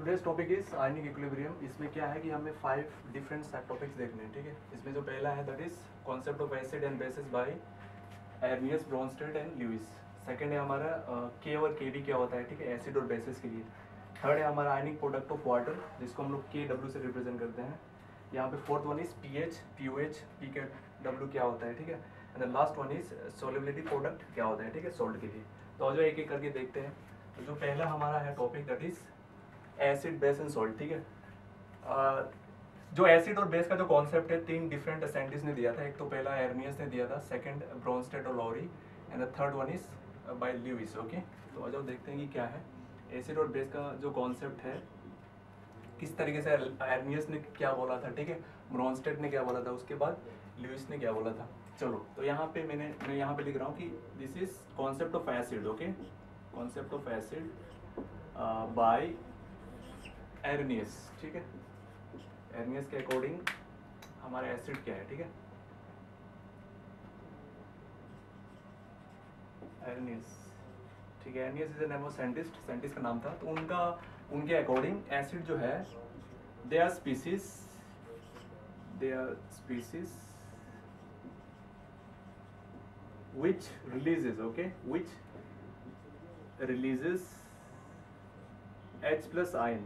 Today's topic is ionic equilibrium. इसमें क्या है कि हमें 5 डिफरेंट सब टॉपिक्स देखने हैं, ठीक है। इसमें जो पहला है that is concept of acid and basis by Arrhenius, Bronsted and Lewis. Second है हमारा के और के बी क्या होता है, ठीक है, एसिड और बेसिस के लिए। थर्ड है हमारा आयनिक प्रोडक्ट ऑफ वाटर, जिसको हम लोग के डब्ल्यू से रिप्रेजेंट करते हैं। यहाँ पे fourth one is P H, P O H, P K W क्या होता है, ठीक है। And the last one is solubility product क्या होता है, ठीक है, सॉल्ट के लिए। तो जो एक एक करके देखते हैं। तो जो पहला हमारा है topic that is acid, base and salt, ठीक है। जो एसिड और बेस का जो कॉन्सेप्ट है, 3 डिफरेंट साइंटिस्ट ने दिया था। एक तो पहला एर्नियस ने दिया था, सेकंड ब्रोंस्टेड और Lowry, and the third one is by Lewis. Okay, तो आ जाओ देखते हैं कि क्या है एसिड और बेस का जो कॉन्सेप्ट है, किस तरीके से एर्नियस ने क्या बोला था, ठीक है, ब्रोंस्टेड ने क्या बोला था, उसके बाद ल्यूइस ने क्या बोला था। चलो, तो यहाँ पे मैं यहाँ पे लिख रहा हूँ कि this is concept of acid. Okay, concept of acid by Arrhenius, ठीक है। एर्नियस के अकॉर्डिंग हमारा एसिड क्या है, ठीक है। एर्नियस, ठीक है, Arrhenius is a name of scientist का नाम था। तो उनके अकॉर्डिंग एसिड जो है, they are species which releases, okay, which releases H plus ion,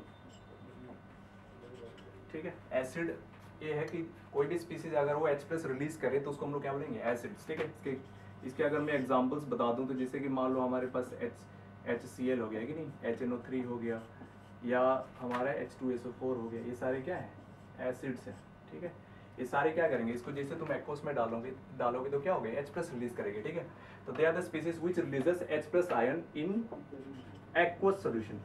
ठीक है। एसिड ये है कि कोई भी स्पीसीज अगर वो H प्लस रिलीज करे तो उसको हम लोग क्या बोलेंगे, एसिड्स, ठीक है। इसके अगर मैं एग्जांपल्स बता दूं तो जैसे कि मान लो हमारे पास HCl हो गया है कि नहीं, HNO3 हो गया, या हमारा H2SO4 हो गया, ये सारे क्या है, एसिड्स है, ठीक है। ये सारे क्या करेंगे, इसको जैसे तुम एक्वस में डालोगे तो क्या हो गया, H प्लस रिलीज करेंगे, ठीक है। तो they are the species which releases H plus ion in aqueous solution,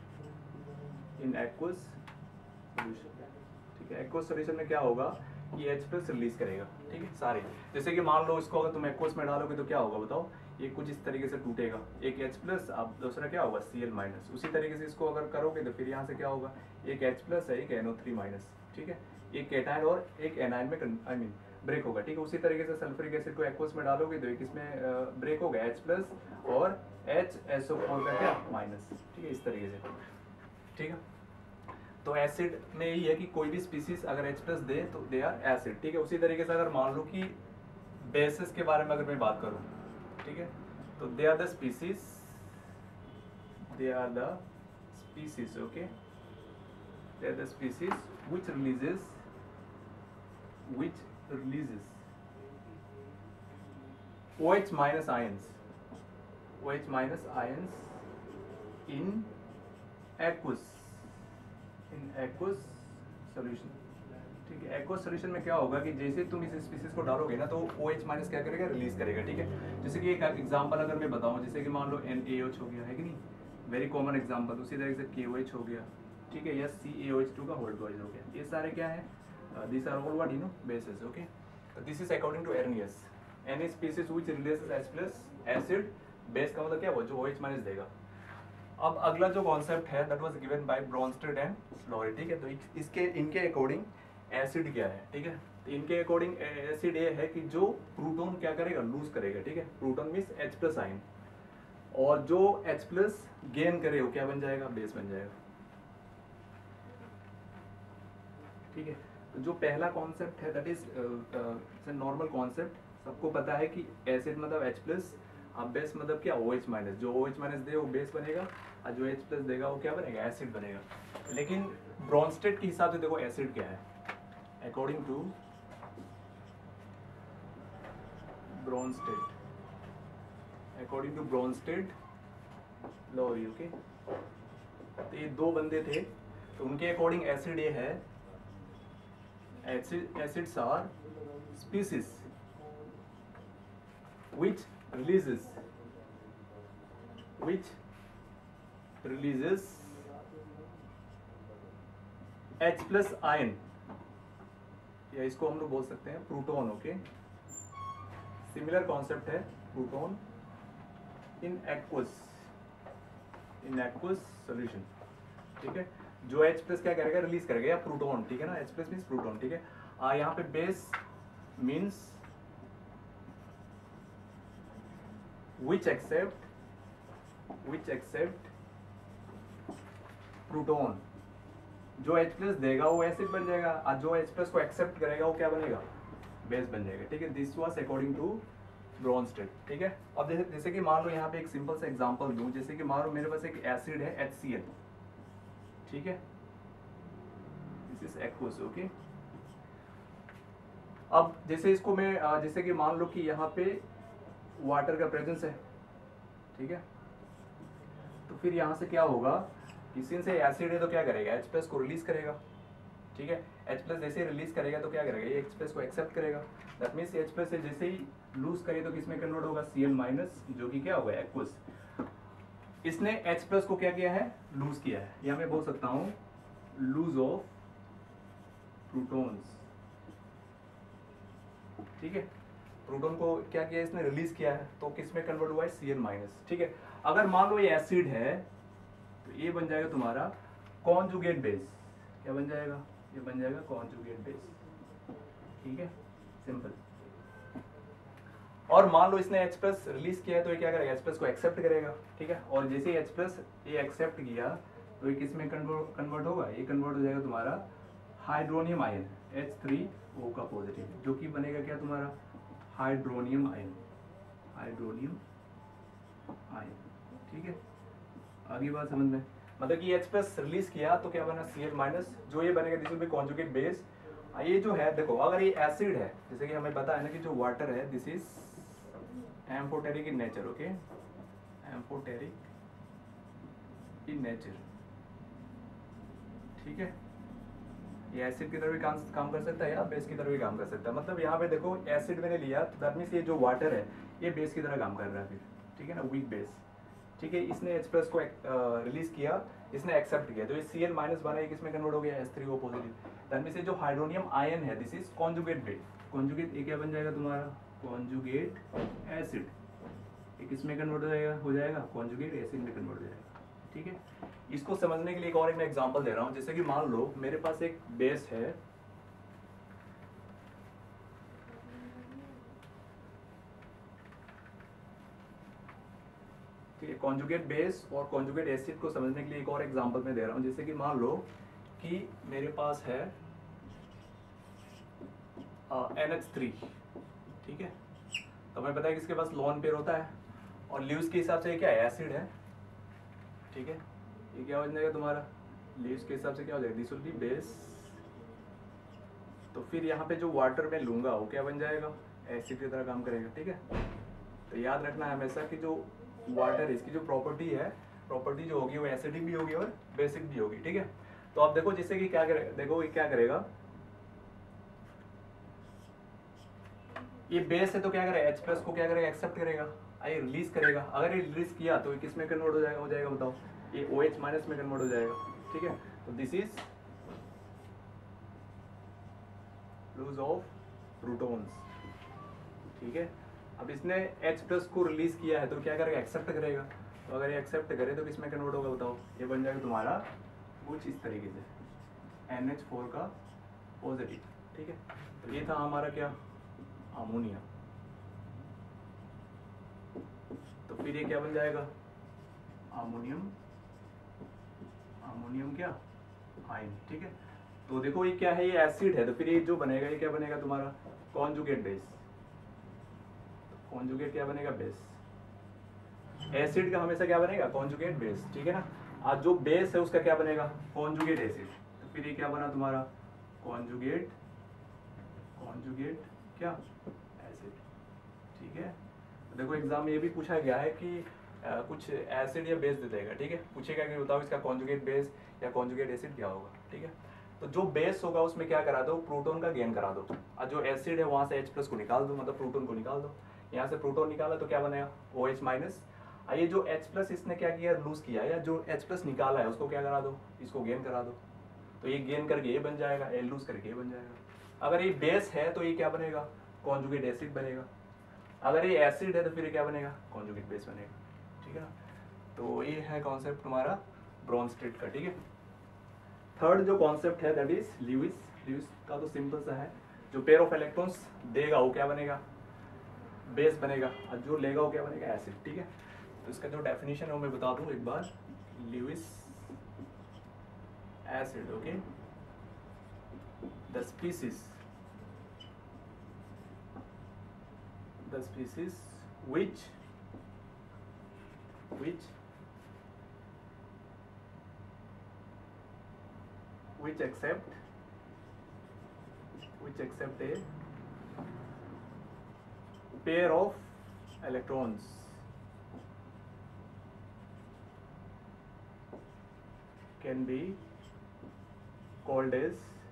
ठीक है। एक्वस सॉल्यूशन में क्या होगा कि H प्लस रिलीज करेगा, ठीक है, सारे। जैसे कि मान लो इसको अगर तुम एक्वस में डालोगे तो क्या होगा बताओ, ये कुछ इस तरीके से टूटेगा, एक H प्लस, अब दूसरा क्या होगा Cl माइनस। उसी तरीके से इसको अगर करोगे तो फिर यहाँ से क्या होगा, एक H प्लस है, एक NO3 माइनस, ठीक है, एक कैटायन और एक एनायन में ब्रेक होगा, ठीक है। उसी तरीके से सल्फ्यूरिक एसिड को एक्वस में डालोगे तो एक इसमें ब्रेक होगा H प्लस और HSO4 का क्या माइनस, ठीक है, इस तरीके से, ठीक है। तो एसिड में यही है कि कोई भी स्पीसीज अगर H प्लस दे तो दे आर एसिड, ठीक है। उसी तरीके से अगर मान लो कि बेसिस के बारे में अगर मैं बात करूं, ठीक है, तो they are the species, okay, they are the species which releases OH minus ions in aqueous solution, ठीक है। एक्वस सॉल्यूशन में क्या होगा कि जैसे तुम इस स्पीसीज को डालोगे ना तो OH माइनस क्या करेगा, रिलीज करेगा, ठीक है। जैसे कि एक एग्जांपल अगर मैं बताऊं, जैसे कि मान लो NaOH हो गया है कि नहीं, वेरी कॉमन एग्जांपल। उसी तरीके से KOH हो गया, ठीक है, या CaOH2 का होल ट्वाइस हो गया। ये सारे क्या है, these are all what you know bases, okay. This is according to Arrhenius. Any species which releases H plus acid, base का मतलब क्या हुआ, जो OH माइनस देगा। अब अगला जो कॉन्सेप्ट है that was given by Bronsted and Lowry, ठीक है। तो इनके अकॉर्डिंग एसिड क्या है, ठीक है। तो इनके अकॉर्डिंग एसिड ये है कि जो प्रोटॉन क्या करेगा, लूज करेगा, ठीक है। Proton means H plus ion, और जो H प्लस गेन करे वो क्या बन जाएगा, बेस बन जाएगा, ठीक है। तो जो पहला कॉन्सेप्ट है दैट इज नॉर्मल कॉन्सेप्ट, सबको पता है कि एसिड मतलब H प्लस, अब बेस मतलब क्या, OH माइनस। जो OH माइनस दे वो बेस बनेगा, और जो H प्लस देगा वो क्या बनेगा, एसिड बनेगा। लेकिन ब्रोंस्टेड के हिसाब से देखो एसिड क्या है, according to Bronsted Lowry, okay. तो ये दो बंदे थे, तो उनके अकॉर्डिंग एसिड ये है, acids are species which releases H plus ion, या इसको हम लोग बोल सकते हैं प्रोटॉन, ओके। सिमिलर कॉन्सेप्ट है प्रोटॉन इन एक्वस सॉल्यूशन, ठीक है। जो H प्लस क्या करेगा, रिलीज करेगा, या प्रोटॉन, ठीक है ना, H प्लस मीन्स प्रोटॉन, ठीक है। यहाँ पे base means which accept, proton, जो H प्लस देगा वो एसिड बन जाएगा, और जो H प्लस को एक्सेप्ट करेगा वो क्या बनेगा, बेस बन जाएगा। ठीक है, this was according to Bronsted. ठीक है, अब जैसे कि मान लो यहाँ पे एक सिंपल सा एग्जांपल दूं, जैसे कि मान लो मेरे पास एक एसिड है HCl। ठीक है, दिस इज एक्वस। ओके, अब जैसे इसको मैं जैसे कि मान लो कि यहाँ पे वाटर का प्रेजेंस है। ठीक है, तो फिर यहाँ से क्या होगा कि सिंस ये एसिड है तो क्या करेगा, H प्लस को रिलीज करेगा। ठीक है, H प्लस जैसे ही रिलीज करेगा तो क्या करेगा, ये H प्लस को एक्सेप्ट करेगा। दैट मीन्स H प्लस से जैसे ही लूज करे तो किसमें कन्वर्ट होगा, Cl माइनस, जो कि क्या होगा, एक्वस। इसने H प्लस को क्या किया है, लूज किया है, या मैं बोल सकता हूँ लूज ऑफ प्रोटॉन्स। ठीक है, प्रोटॉन को क्या किया इसने, रिलीज किया है, तो किसमें कन्वर्ट हुआ है, Cl माइनस। ठीक है, अगर मान लो ये एसिड है तो ये बन जाएगा तुम्हारा कॉन्जुगेट बेस। क्या बन जाएगा, ये बन जाएगा कॉन्जुगेट बेस। ठीक है, सिंपल। और मान लो इसने H प्लस रिलीज किया है तो ये क्या करेगा, H प्लस को एक्सेप्ट करेगा। ठीक है, और जैसे ही H प्लस ये एक्सेप्ट किया तो ये किसमें कन्वर्ट होगा, ये कन्वर्ट हो जाएगा तुम्हारा हाइड्रोनियम आयन H3O का पॉजिटिव, जो कि बनेगा क्या तुम्हारा, हाइड्रोनियम आयन, हाइड्रोनियम आयन। ठीक है, आगे बात समझ में, मतलब कि H प्लस रिलीज किया तो क्या बना, Cl माइनस, जो ये बनेगा this will be conjugate base. ये जो है देखो, अगर ये एसिड है, जैसे कि हमें पता है ना कि जो वाटर है this is amphoteric in nature. Okay, amphoteric in nature. ठीक है, ये एसिड की तरह भी काम कर सकता है या बेस की तरह भी काम कर सकता है। मतलब यहाँ पे देखो एसिड मैंने लिया तो दैट मीन्स ये जो वाटर है ये बेस की तरह काम कर रहा है फिर। ठीक है ना, वीक बेस। ठीक है, इसने H प्लस को रिलीज किया, इसने एक्सेप्ट किया, तो ये Cl माइनस बना, ये किसमें कन्वर्ट हो गया, H3O पॉजिटिव। दैट मींस ये जो हाइड्रोनियम आयन है this is conjugate base. Conjugate ये क्या बन जाएगा तुम्हारा, कॉन्जुगेट एसिड। ये किसमें कन्वर्ट हो जाएगा, कॉन्जुगेट एसिड में कन्वर्ट हो जाएगा। ठीक है, इसको समझने के लिए एक और मैं एग्जांपल दे रहा हूँ। जैसे कि मान लो मेरे पास एक बेस है, कॉन्जुगेट बेस और कॉन्जुगेट एसिड को समझने के लिए एक और एग्जांपल मैं दे रहा हूँ। जैसे कि मान लो कि मेरे पास है NH3। ठीक है, तो हमें पता है कि इसके पास लोन पेयर होता है, और ल्यूस के हिसाब से ये क्या है, एसिड है। ठीक है, ये क्या बन जाएगा तुम्हारा, ल्यूस के हिसाब से क्या हो जाएगा, दिस विल बी बेस। तो फिर यहाँ पे जो वाटर मैं लूंगा वो क्या बन जाएगा, एसिड की तरह काम करेगा। ठीक है, तो याद रखना है हमेशा कि जो वाटर इसकी जो प्रॉपर्टी है, प्रॉपर्टी जो होगी वो एसिडिक भी होगी और बेसिक भी होगी। ठीक है, तो आप देखो जैसे कि क्या करेगा, देखो ये क्या करेगा, ये बेस है तो क्या करेगा, H प्लस को क्या करेगा, एक्सेप्ट करेगा, ये रिलीज करेगा। अगर ये रिलीज किया तो ये किस में कन्वर्ट हो जाएगा बताओ, ये OH माइनस में कन्वर्ट हो जाएगा। ठीक है, तो this is lose of protons. ठीक है, अब इसने H प्लस को रिलीज किया है तो क्या करेगा, एक्सेप्ट करेगा। तो अगर ये एक्सेप्ट करे तो किसमें कन्वर्ट होगा बताओ, ये बन जाएगा तुम्हारा कुछ इस तरीके से NH4 का पॉजिटिव। ठीक है, तो ये था हमारा क्या, अमोनिया। तो फिर ये क्या बन जाएगा, अमोनियम, अमोनियम क्या, आयन। ठीक है, तो देखो ये क्या है, ये एसिड है, तो फिर ये जो बनेगा ये क्या बनेगा तुम्हारा, कॉन्जुगेट बेस। कॉन्जुगेट क्या बनेगा, बेस। एसिड का हमेशा क्या बनेगा, कॉन्जुगेट बेस। ठीक है ना, आज जो बेस है उसका क्या बनेगा, कॉन्जुगेट एसिड। तो फिर ये क्या बना तुम्हारा, कॉन्जुगेट, कॉन्जुगेट क्या, एसिड। ठीक है, तो देखो एग्जाम में ये भी पूछा गया है कि कुछ एसिड या बेस दे देगा। ठीक है, पूछेगा कि बताओ इसका कॉन्जुगेट बेस या कॉन्जुगेट एसिड क्या होगा। ठीक है, तो जो बेस होगा उसमें क्या करा दो, प्रोटॉन का गेन करा दो, और जो एसिड है वहां से H प्लस को निकाल दो, मतलब प्रोटॉन को निकाल दो। यहाँ से प्रोटॉन निकाला तो क्या बनेगा, OH माइनस। ये जो H प्लस इसने क्या किया, लूज किया, या जो H प्लस निकाला है उसको क्या करा दो, इसको गेन करा दो। तो ये गेन करके ये बन जाएगा, ये लूज करके ये बन जाएगा। अगर ये बेस है तो ये क्या बनेगा, कॉन्जुगेट एसिड बनेगा। अगर ये एसिड है तो फिर ये क्या बनेगा, कॉन्जुगेट बेस बनेगा। ठीक है ना, तो ये है कॉन्सेप्ट तुम्हारा ब्रोंस्टेड का। ठीक है, थर्ड जो कॉन्सेप्ट है दैट इज ल्यूइस। ल्यूइस का तो सिंपल सा है, जो पेयर ऑफ इलेक्ट्रॉन्स देगा वो क्या बनेगा, बेस बनेगा, और जो लेगा वो क्या बनेगा, एसिड। ठीक है, तो इसका जो डेफिनेशन है वो मैं बता दूं एक बार। Lewis acid. Okay, the species which accept a pair of electrons can be called as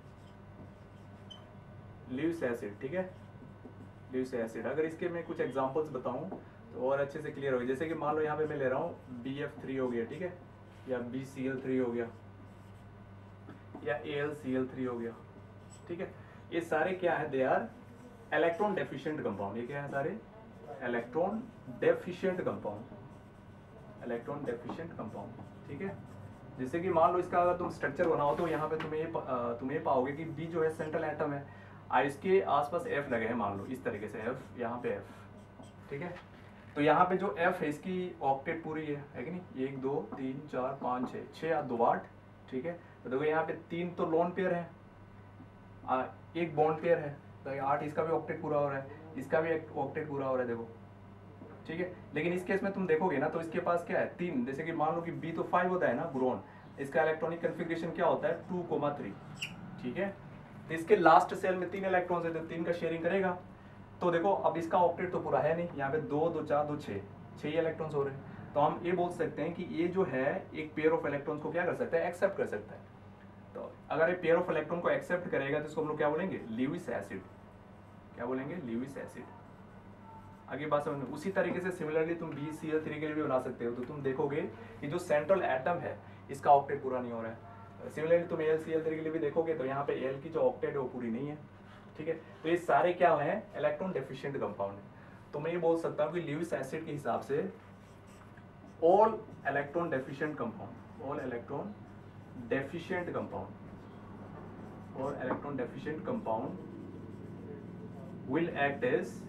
Lewis acid. ठीक है, Lewis acid. अगर इसके मैं कुछ एग्जांपल्स बताऊं तो और अच्छे से क्लियर होगा। जैसे कि मान लो यहाँ पे मैं ले रहा हूँ BF3 हो गया, ठीक है, या BCl3 हो गया, या AlCl3 हो गया, ठीक है। ये सारे क्या है, they are electron deficient compound. ये क्या है, सारे इलेक्ट्रॉन डेफिशिएंट कंपाउंड, ठीक है। जैसे कि मान लो इसका अगर तुम स्ट्रक्चर बनाओ तो यहाँ पे तुम्हें पाओगे कि B जो है सेंट्रल एटम है, इसके आसपास F लगे हैं, मान लो इस तरीके से F, यहाँ पे F, ठीक है। तो यहाँ पे जो F है इसकी ऑक्टेट पूरी है कि नहीं, 1 2 3 4 5 6, 6 या 2 8, ठीक है। तो देखो यहाँ पे 3 तो लोन पेयर है, एक बॉन्ड पेयर है, तो 8 इसका भी ऑक्टेट पूरा हो रहा है, इसका भी एक ऑक्टेट पूरा हो रहा है, देखो, ठीक है। लेकिन इस केस में तुम देखोगे ना तो इसके पास क्या है, 3, जैसे कि मान लो कि B तो 5 होता है ना बोरॉन, इसका इलेक्ट्रॉनिक कन्फिग्रेशन क्या होता है 2,3, ठीक है। तो इसके लास्ट सेल में 3 इलेक्ट्रॉन्स है, तो 3 का शेयरिंग करेगा। तो देखो अब इसका ऑक्टेट तो पूरा है नहीं, यहाँ पे 2 2 4 2 6 ही इलेक्ट्रॉन्स हो रहे हैं। तो हम ये बोल सकते हैं कि ये जो है एक पेयर ऑफ इलेक्ट्रॉन्स को क्या कर सकता है, एक्सेप्ट कर सकता है। तो अगर ये पेयर ऑफ इलेक्ट्रॉन को एक्सेप्ट करेगा तो इसको हम लोग क्या बोलेंगे, ल्यूइस एसिड। क्या बोलेंगे, ल्यूइस एसिड। आगे बात समझ। उसी तरीके से सिमिलरली तुम BCl3 के लिए भी बना सकते हो। तो तुम देखोगे कि जो सेंट्रल एटम है इसका ऑक्टेट पूरा नहीं हो रहा है। सिमिलरली तुम AlCl3 के लिए भी देखोगे तो यहाँ पे Al की जो ऑक्टेट है वो पूरी नहीं है, ठीक है। तो ये सारे क्या हैं, इलेक्ट्रॉन डेफिशिएंट कंपाउंड है। तो मैं ये बोल सकता हूँ कि ल्यूइस एसिड के हिसाब से all electron deficient compound will act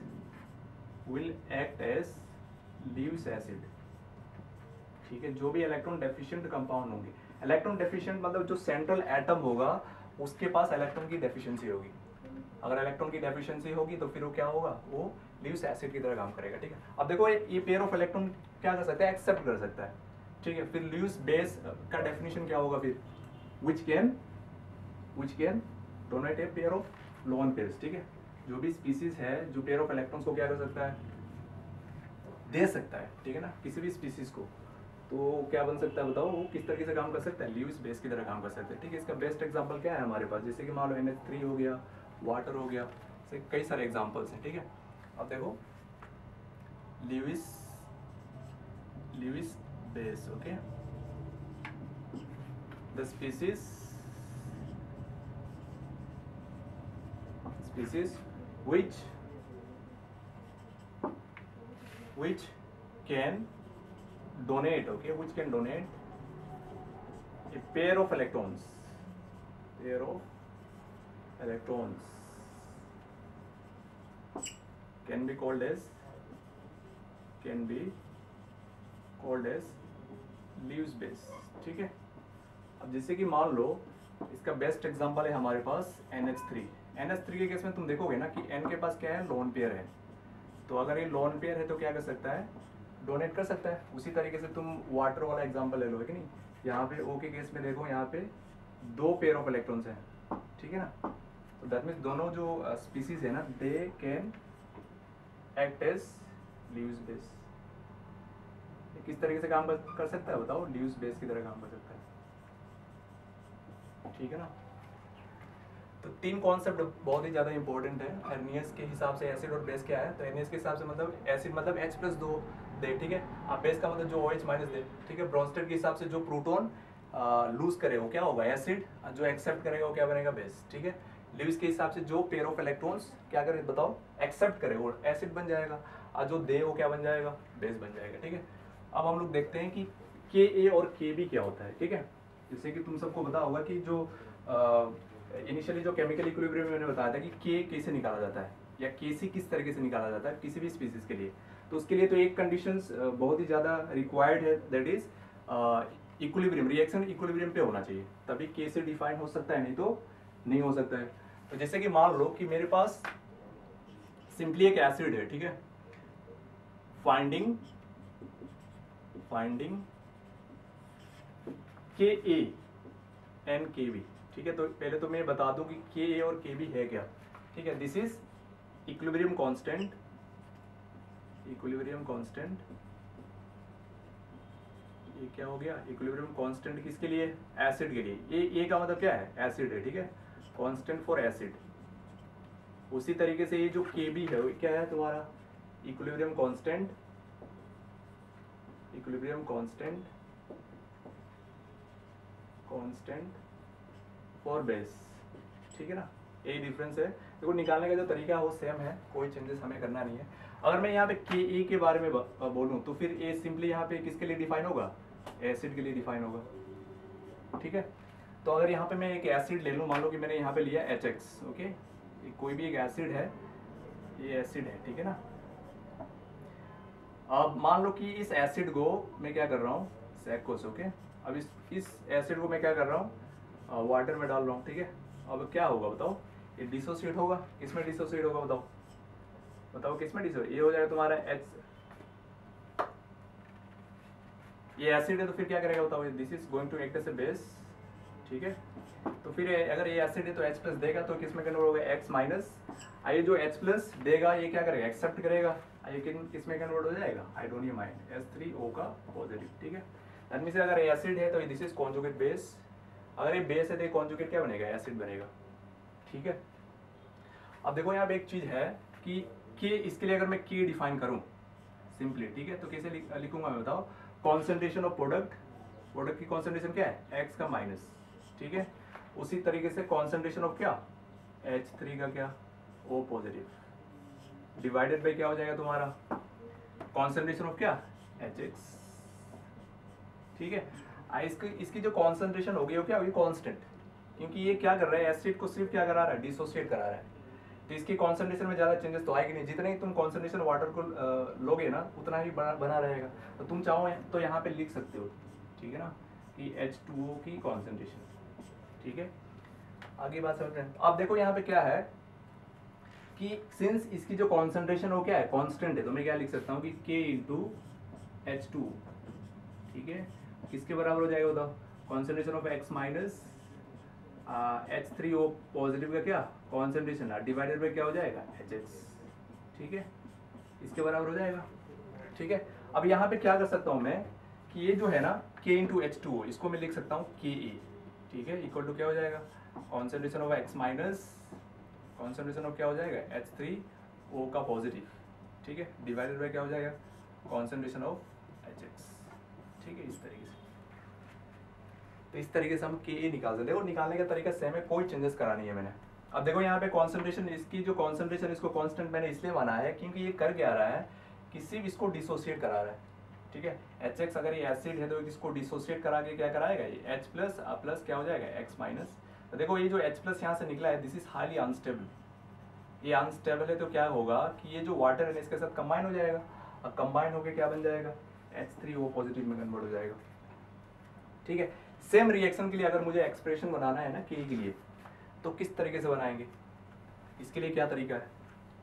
as Lewis acid, ठीक है। जो भी इलेक्ट्रॉन डेफिशिएंट कंपाउंड होंगे, इलेक्ट्रॉन डेफिशिएंट मतलब जो सेंट्रल एटम होगा उसके पास इलेक्ट्रॉन की डेफिशिएंसी होगी। अगर इलेक्ट्रॉन की डेफिशिएंसी होगी तो फिर वो क्या होगा, वो ल्यूइस एसिड की तरह काम करेगा, ठीक है। अब देखो ये पेयर ऑफ इलेक्ट्रॉन क्या कर सकता है, एक्सेप्ट कर सकता है, ठीक है। फिर ल्यूइस बेस का डेफिनेशन क्या होगा फिर, which can donate a pair of lone pairs, ठीक है। जो भी स्पीसीज है जो पेयर ऑफ इलेक्ट्रॉन्स को क्या कर सकता है, दे सकता है, ठीक है ना, किसी भी स्पीसीज को। तो क्या बन सकता है बताओ, वो किस तरीके से काम कर सकता है, ल्यूइस बेस की तरह काम कर सकता है, ठीक है। इसका बेस्ट एग्जांपल क्या है हमारे पास, जैसे कि मान लो NH3 हो गया, वाटर हो गया, ऐसे कई सारे एग्जांपल्स हैं, ठीक है। अब देखो Lewis base, okay, the species which can donate, okay, which can donate a pair of electrons can be called as Lewis base, ठीक है। अब जैसे कि मान लो इसका बेस्ट एग्जांपल है हमारे पास NH3 के केस में तुम देखोगे ना कि N के पास क्या है, लोन पेयर है। तो अगर ये लोन पेयर है तो क्या कर सकता है, डोनेट कर सकता है। उसी तरीके से तुम वाटर वाला एग्जांपल ले लो, है कि नहीं। यहाँ पे O के केस में देखो, यहाँ पे 2 पेयर ऑफ इलेक्ट्रॉन्स हैं, ठीक है ना। तो दैट मीन्स दोनों जो स्पीसीज है ना, they can act as Lewis base. किस तरीके से काम कर सकता है बताओ, ल्यूइस बेस की तरह काम कर सकता है, ठीक है ना। तो 3 कॉन्सेप्ट बहुत ही ज़्यादा इंपॉर्टेंट है। अर्नियस के हिसाब से एसिड और बेस क्या है, तो अर्नियस के हिसाब से मतलब एसिड मतलब H+2 दे, ठीक है। अब बेस का मतलब जो OH- दे, ठीक है। ब्रोंस्टेड के हिसाब से जो प्रोटॉन लूज करे वो क्या होगा, एसिड, जो एक्सेप्ट करेगा वो क्या बनेगा, बेस, ठीक है। ल्यूइस के हिसाब से जो पेयर ऑफ इलेक्ट्रॉन्स क्या करे बताओ, एक्सेप्ट करे वो एसिड बन जाएगा, और जो दे वो क्या बन जाएगा, बेस बन जाएगा, ठीक है। अब हम लोग देखते हैं कि Ka और Kb क्या होता है, ठीक है। जैसे कि तुम सबको पता होगा कि जो इनिशियली जो केमिकल इक्विलिब्रियम मैंने बताया था कि K कैसे निकाला जाता है या Kc किस तरीके से निकाला जाता है किसी भी स्पीसीज के लिए। तो उसके लिए तो एक कंडीशंस बहुत ही ज़्यादा रिक्वायर्ड है, that is equilibrium, reaction equilibrium पे होना चाहिए, तभी के से डिफाइन हो सकता है, नहीं तो नहीं हो सकता है। तो जैसे कि मान लो कि मेरे पास सिंपली एक एसिड है, ठीक है, फाइंडिंग के ए एन के बी, ठीक है। तो पहले तो मैं बता दूं कि के ए और के बी है क्या, ठीक है। दिस इज इक्विलिब्रियम कांस्टेंट, ये क्या हो गया, इक्विलिब्रियम कांस्टेंट किसके लिए, एसिड के लिए। ए का मतलब क्या है, एसिड है, ठीक है, कांस्टेंट फॉर एसिड। उसी तरीके से ये जो के बी है वो क्या है तुम्हारा, इक्विलिब्रियम कांस्टेंट फॉर बेस, ठीक है ना, यही डिफरेंस है। देखो निकालने का जो तरीका है वो सेम है, कोई चेंजेस हमें करना नहीं है। अगर मैं यहाँ पे के ए के बारे में बोलूँ तो फिर ए सिंपली यहाँ पे किसके लिए डिफाइन होगा, एसिड के लिए डिफाइन होगा, ठीक है। तो अगर यहाँ पे मैं एक एसिड ले लूँ, मान लो कि मैंने यहाँ पे लिया HX, ओके, कोई भी एक एसिड है, ये एसिड है, ठीक है ना। अब मान लो कि इस एसिड को मैं क्या कर रहा हूँ, एक्वस, ओके। अब इस एसिड को मैं क्या कर रहा हूँ, वाटर में डाल रहा हूँ, ठीक है। अब क्या होगा बताओ, ये डिसोसिएट होगा, किसमें डिसोसिएट होगा बताओ किसमें डिसोसिएट, ये हो जाएगा तुम्हारा H, ये एसिड है तो फिर क्या करेगा बताओ, this is going to act as a base, ठीक है। तो फिर अगर ये एसिड है तो H प्लस देगा, तो किसमें कन्वर्ट होगा, X माइनस, ये जो H प्लस देगा ये क्या करेगा, एक्सेप्ट करेगा, ये किसमें कन्वर्ट हो जाएगा, हाइड्रोनियम आयन, H3O का पॉजिटिव, ठीक है। दैट मींस अगर ये एसिड है तो दिस इज कॉन्जुगेट बेस, अगर ये बेस है तो कॉन्जुगेट क्या बनेगा, एसिड बनेगा, ठीक है। अब देखो यहाँ पे एक चीज है कि के, इसके लिए अगर मैं के डिफाइन करूं सिंपली, ठीक है, तो कैसे लिखूंगा मैं बताओ, कॉन्सेंट्रेशन ऑफ प्रोडक्ट की कॉन्सेंट्रेशन क्या है, एक्स का माइनस, ठीक है। उसी तरीके से कॉन्सेंट्रेशन ऑफ क्या, H3 का क्या, O पॉजिटिव, डिवाइडेड बाई क्या हो जाएगा तुम्हारा, कॉन्सेंट्रेशन ऑफ क्या, HX, ठीक है। इसकी जो कॉन्सेंट्रेशन होगी वो क्या होगी, कांस्टेंट, क्योंकि ये क्या कर रहा है, एसिड को सिर्फ क्या करा रहा है, डिसोसिएट करा रहा है। तो इसकी कॉन्सेंट्रेशन में ज्यादा चेंजेस तो आएगी नहीं, जितने ही तुम कॉन्सेंट्रेशन वाटर को लोगे ना उतना ही बना रहेगा। तो तुम चाहो तो यहाँ पे लिख सकते हो, ठीक है ना, कि H2O की कॉन्सेंट्रेशन, ठीक है। आगे बात समझ रहे हैं। अब देखो यहाँ पे क्या है कि सिंस इसकी जो कॉन्सेंट्रेशन हो क्या है, कांस्टेंट है, तो मैं क्या लिख सकता हूँ कि K इंटू H2, ठीक है, किसके बराबर हो जाएगा बताओ, concentration of X minus H3O positive का क्या कॉन्सेंट्रेशन है, डिवाइडेड बाई क्या हो जाएगा, HX, ठीक है, इसके बराबर हो जाएगा, ठीक है। अब यहाँ पे क्या कर सकता हूँ मैं कि ये जो है ना K इंटू H2O, इसको मैं लिख सकता हूँ KA, ठीक है, इक्वल टू क्या हो जाएगा, concentration of X minus concentration of क्या हो जाएगा, H3O का पॉजिटिव, ठीक है, डिवाइडेड बाई क्या हो जाएगा, कॉन्सेंट्रेशन ऑफ HX, ठीक है। इस तरीके से, तो इस तरीके से हम के निकाल सकते हैं, और निकालने का तरीका सेम है, कोई चेंजेस करा नहीं है मैंने। अब देखो यहाँ पे कॉन्सेंट्रेशन, इसकी जो कॉन्सेंट्रेशन, इसको कांस्टेंट मैंने इसलिए माना है क्योंकि ये कर क्या रहा है कि सिर्फ इसको डिसोसिएट करा रहा है, ठीक है। HX अगर ये एसिड है तो इसको डिसोसिएट करा के क्या कराएगा, ये H प्लस प्लस क्या हो जाएगा, X माइनस। तो देखो ये जो H प्लस यहाँ से निकला है, दिस इज हाईली अनस्टेबल, ये अनस्टेबल है, तो क्या होगा कि ये जो वाटर है इसके साथ कंबाइन हो जाएगा, और कंबाइन होकर क्या बन जाएगा, H3O पॉजिटिव में कन्वर्ट हो जाएगा, ठीक है। सेम रिएक्शन के लिए अगर मुझे एक्सप्रेशन बनाना है ना के के लिए, तो किस तरीके से बनाएंगे, इसके लिए क्या तरीका है।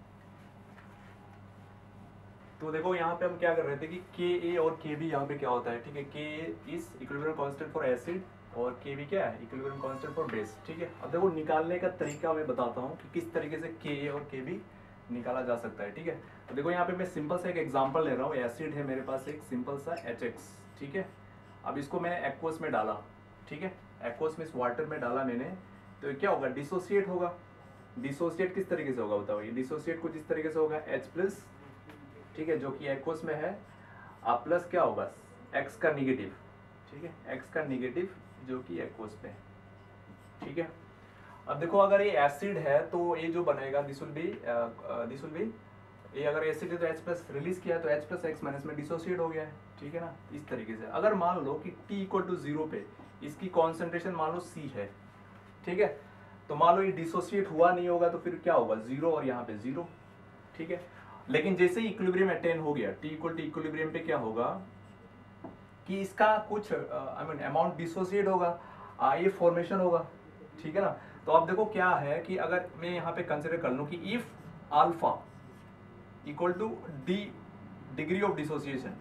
तो देखो यहाँ पे हम क्या कर रहे थे कि के ए और के बी यहाँ पे क्या होता है, ठीक है, K is equilibrium constant for acid और के बी क्या है, इक्विलिब्रियम कांस्टेंट फॉर बेस, ठीक है। अब देखो निकालने का तरीका मैं बताता हूँ कि किस तरीके से के ए और के बी निकाला जा सकता है, ठीक है। तो देखो यहाँ पे मैं सिंपल सा एक एग्जाम्पल ले रहा हूँ, एसिड है मेरे पास एक सिंपल सा HX, ठीक है। अब इसको मैं एक्वस में डाला, ठीक है, एक्वस में इस वाटर में डाला मैंने, तो क्या होगा, डिसोसिएट होगा। डिसोसिएट किस तरीके से होगा बताओ, ये डिसोसिएट कुछ इस तरीके से होगा, H प्लस, ठीक है, जो कि एक्वस में है, आप प्लस क्या होगा, X का निगेटिव, ठीक है, X का निगेटिव जो कि एक्वस में है, ठीक है। अब देखो अगर ये एसिड है तो ये जो बनेगा दिस विल बी ये अगर एसिड है तो H प्लस रिलीज किया तो H प्लस X माइनस में डिसोसिएट हो गया है, ठीक है ना। इस तरीके से अगर मान लो कि T इक्वल टू 0 पे इसकी कॉन्सेंट्रेशन मान लो C है, ठीक है, तो मान लो ये डिसोसिएट हुआ नहीं होगा तो फिर क्या होगा, 0 और यहाँ पे 0, ठीक है। लेकिन जैसे ही इक्विलिब्रियम अटेन हो गया, T इक्वल टू इक्विलिब्रियम पे क्या होगा, कि इसका कुछ अमाउंट डिसोसिएट होगा, ये फॉर्मेशन होगा, ठीक है ना। तो अब देखो क्या है कि अगर मैं यहाँ पे कंसिडर कर लूँ कि if alpha equal to the degree of dissociation,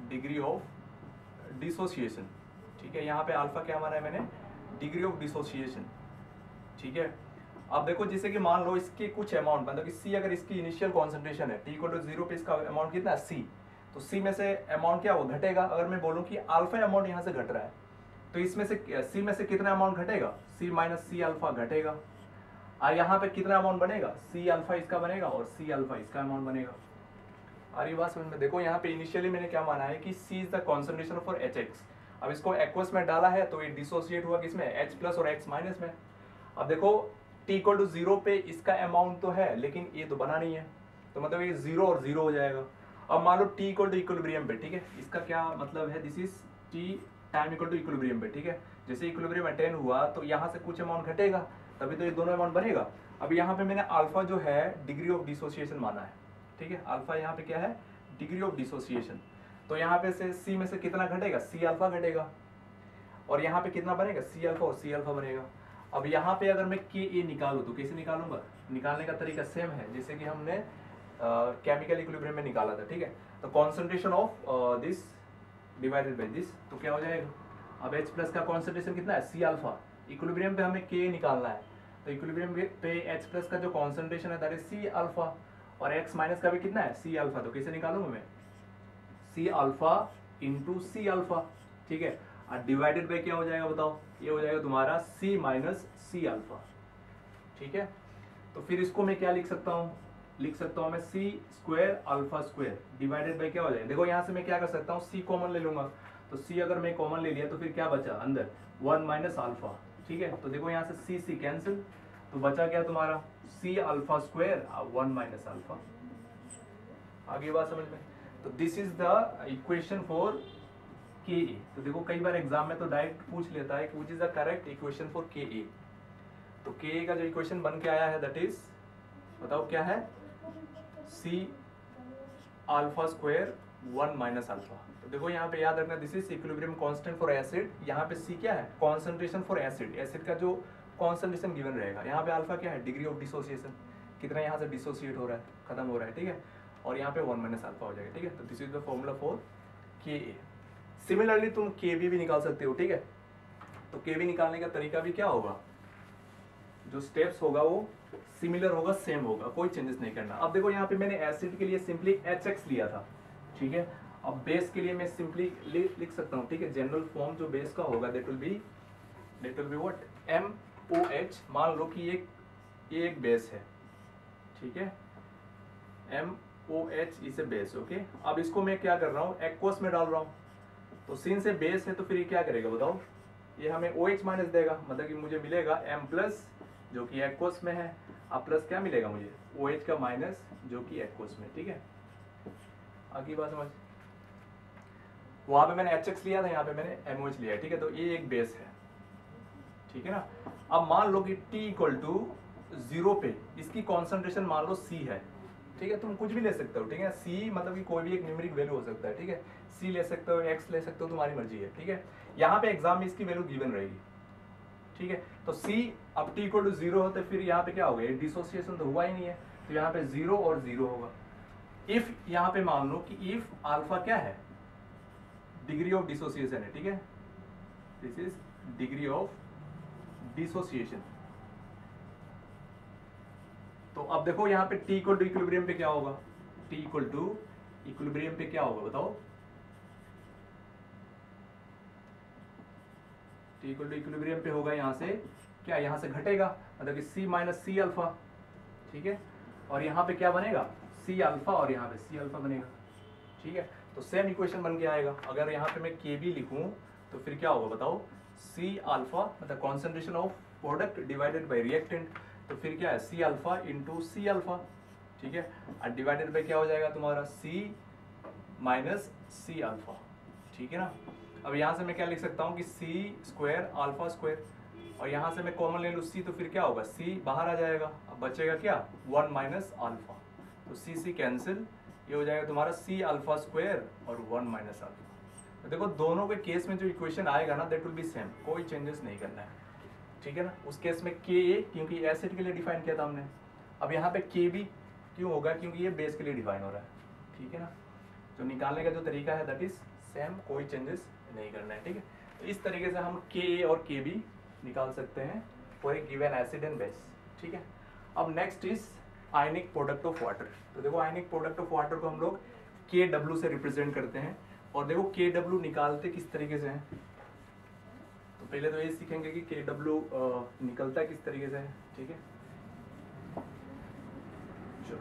ठीक है, यहाँ पे अल्फा क्या माना है मैंने, डिग्री ऑफ डिसोसिएशन, ठीक है। अब देखो जैसे कि मान लो इसके कुछ अमाउंट, मतलब कि सी अगर इसकी इनिशियल कॉन्सेंट्रेशन है, टी इक्वल टू 0 पे इसका अमाउंट कितना है सी, तो सी में से अमाउंट क्या होगा, घटेगा। अगर मैं बोलूँ कि अल्फा अमाउंट यहाँ से घट रहा है, तो इसमें से सी में से कितना अमाउंट घटेगा, सी माइनस सी अल्फा घटेगा। और यहाँ पे कितना अमाउंट बनेगा, सी अल्फा इसका बनेगा और सी अल्फा इसका अमाउंट बनेगा। और ये बात समझ में, देखो यहाँ पे इनिशियली मैंने क्या माना है कि C is the concentration for H X. अब इसको एक्वस में डाला है तो ये डिसोसिएट हुआ किसमें, एच प्लस और एक्स माइनस में। अब देखो टी इक्वल टू 0 पे इसका अमाउंट तो है लेकिन ये तो बना नहीं है, तो मतलब ये 0 और 0 हो जाएगा। अब मान लो टी इक्वल टू इक्विलिब्रियम पे, ठीक है, इसका क्या मतलब है, this is T time equal to equilibrium पे, ठीक है। जैसे इक्विलिब्रियम अटेन हुआ तो यहाँ से कुछ अमाउंट घटेगा, तभी तो ये दोनों अमाउंट बनेगा। अब यहाँ पे मैंने अल्फा जो है डिग्री ऑफ डिसोसिएशन माना है, ठीक है, अल्फा यहाँ पे क्या है, डिग्री ऑफ डिसोसिएशन। तो यहाँ पे से सी में से कितना घटेगा, सी अल्फा घटेगा, और यहाँ पे कितना बनेगा, सी अल्फा और सी अल्फा बनेगा। अब यहाँ पे अगर मैं के ए निकालूँ तो कैसे निकालूंगा, निकालने का तरीका सेम है जैसे कि हमने केमिकल इक्विलिब्रियम में निकाला था, ठीक है। तो concentration of this divided by this, तो क्या हो जाएगा, अब H प्लस का कॉन्सेंट्रेशन कितना है, सी अल्फा, इक्विलिब्रियम पे हमें के निकालना है, तो इक्विलिब्रियम पे H प्लस का जो कॉन्सेंट्रेशन है दैट इज सी अल्फा, और X माइनस का भी कितना है, सी अल्फा। तो कैसे निकालूंगा मैं, C alpha into C alpha, ठीक है, और डिवाइडेड बाई क्या हो जाएगा बताओ, ये हो जाएगा तुम्हारा सी माइनस सी अल्फा, ठीक है। तो फिर इसको मैं क्या लिख सकता हूँ, लिख सकता हूँ मैं C square alpha square divided by क्या हो जाएगा, देखो यहाँ से मैं क्या कर सकता हूँ, सी कॉमन ले लूंगा, तो सी अगर मैं कॉमन ले लिया तो फिर क्या बचा अंदर, 1 माइनस अल्फा, ठीक है। तो देखो यहाँ से सी सी कैंसिल, तो बचा क्या तुम्हारा, C alpha square 1 minus alpha. आगे बात समझ में, तो this is the equation for K A. तो देखो कई बार एग्जाम में तो डायरेक्ट पूछ लेता है कि which is the correct equation for K A. तो के ए का जो इक्वेशन बन के आया है दैट इज, बताओ क्या है, C alpha square 1 minus alpha. तो देखो यहाँ पे याद रखना this is equilibrium constant for acid, यहाँ पे सी क्या है, कॉन्सेंट्रेशन फॉर एसिड, एसिड का जो कॉन्सेंट्रेशन गिवन रहेगा। यहाँ पे अल्फा क्या है, डिग्री ऑफ डिसोसिएशन, कितना यहाँ से डिसोसिएट हो रहा है, खत्म हो रहा है, ठीक है, और यहाँ पे 1 माइनस अल्फा हो जाएगा, ठीक है। तो this is the formula for K A. Similarly तुम के बी भी निकाल सकते हो, ठीक है। तो के बी निकालने का तरीका भी क्या होगा, जो स्टेप्स होगा वो सिमिलर होगा, सेम होगा, कोई चेंजेस नहीं करना। अब देखो यहाँ पे मैंने एसिड के लिए सिंपली HX लिया था, ठीक है। अब बेस के लिए मैं सिंपली लिख सकता हूँ, ठीक है, जनरल फॉर्म जो बेस का होगा that will be what, MOH। मान लो कि ये एक बेस है, ठीक है, MOH इसे बेस, ओके। अब इसको मैं क्या कर रहा हूँ, एक्वस में डाल रहा हूँ, तो सिंस से बेस है तो फिर ये क्या करेगा बताओ, ये हमें OH माइनस देगा, मतलब कि मुझे मिलेगा M प्लस जो कि एक्वस में है, अब प्लस क्या मिलेगा मुझे, OH का माइनस जो कि एक्वस में, ठीक है। आगे बात समझ, वहां पे मैंने HX लिया था, यहाँ पे मैंने MOH लिया है, ठीक है। तो ये एक बेस है, ठीक है ना। अब मान लो कि T इक्वल टू 0 पे इसकी कॉन्सेंट्रेशन मान लो C है, ठीक है, तुम कुछ भी ले सकते हो, ठीक है, C मतलब कि कोई भी एक न्यूमेरिक वैल्यू हो सकता है, ठीक है, C ले सकते हो, X ले सकते हो, तुम्हारी मर्जी है, ठीक है। यहाँ पे एग्जाम में इसकी वैल्यू गिवन रहेगी, ठीक है। तो C अब T इक्वल टू 0 होते फिर यहाँ पे क्या होगा, डिसोसिएशन तो हुआ ही नहीं है, तो यहाँ पे 0 और 0 होगा। इफ यहाँ पे मान लो कि इफ अल्फा क्या है, डिग्री ऑफ डिसोसिएशन है, ठीक है, this is degree of dissociation. तो अब देखो यहाँ पे T इक्वल टू इक्विलिब्रियम पे क्या होगा, T इक्वल टू इक्विलिब्रियम पे क्या होगा बताओ, T इक्वल टू इक्विलिब्रियम पे होगा यहाँ से क्या, यहाँ से घटेगा, मतलब कि C माइनस सी अल्फा, ठीक है, और यहाँ पे क्या बनेगा, C अल्फा और यहाँ पे C अल्फा बनेगा, ठीक है। तो सेम इक्वेशन बन के आएगा। अगर यहाँ पे मैं KB लिखूं तो फिर क्या होगा बताओ, C अल्फा मतलब concentration of product divided by reactant, तो फिर क्या है C alpha into C alpha, ठीक है, और डिवाइडेड बाई क्या हो जाएगा तुम्हारा C माइनस C अल्फा, ठीक है ना। अब यहाँ से मैं क्या लिख सकता हूँ कि C स्क्वायर अल्फा स्क्वायर, और यहाँ से मैं कॉमन ले लूँ C, तो फिर क्या होगा, C बाहर आ जाएगा, अब बचेगा क्या 1 माइनस अल्फा, तो C कैंसिल, ये हो जाएगा तुम्हारा C अल्फा स्क्वायर और 1 माइनस अल्फा। तो देखो दोनों के केस में जो इक्वेशन आएगा ना दैट विल बी सेम, कोई चेंजेस नहीं करना है, ठीक है ना। उस केस में के क्योंकि एसिड के लिए डिफाइन किया था हमने, अब यहाँ पे के भी क्यों होगा, क्योंकि ये बेस के लिए डिफाइन हो रहा है, ठीक है ना। तो निकालने का जो तरीका है दैट इज सेम, कोई चेंजेस नहीं करना है, ठीक है। तो इस तरीके से हम के और के भी निकाल सकते हैं for a given acid and base, ठीक है। अब next is ionic product of water. तो देखो आयनिक प्रोडक्ट ऑफ वाटर को हम लोग के डब्ल्यू से रिप्रेजेंट करते हैं, और देखो के डब्ल्यू निकालते किस तरीके से हैं। तो पहले तो ये सीखेंगे कि के डब्ल्यू निकलता किस तरीके से है, ठीक है। चलो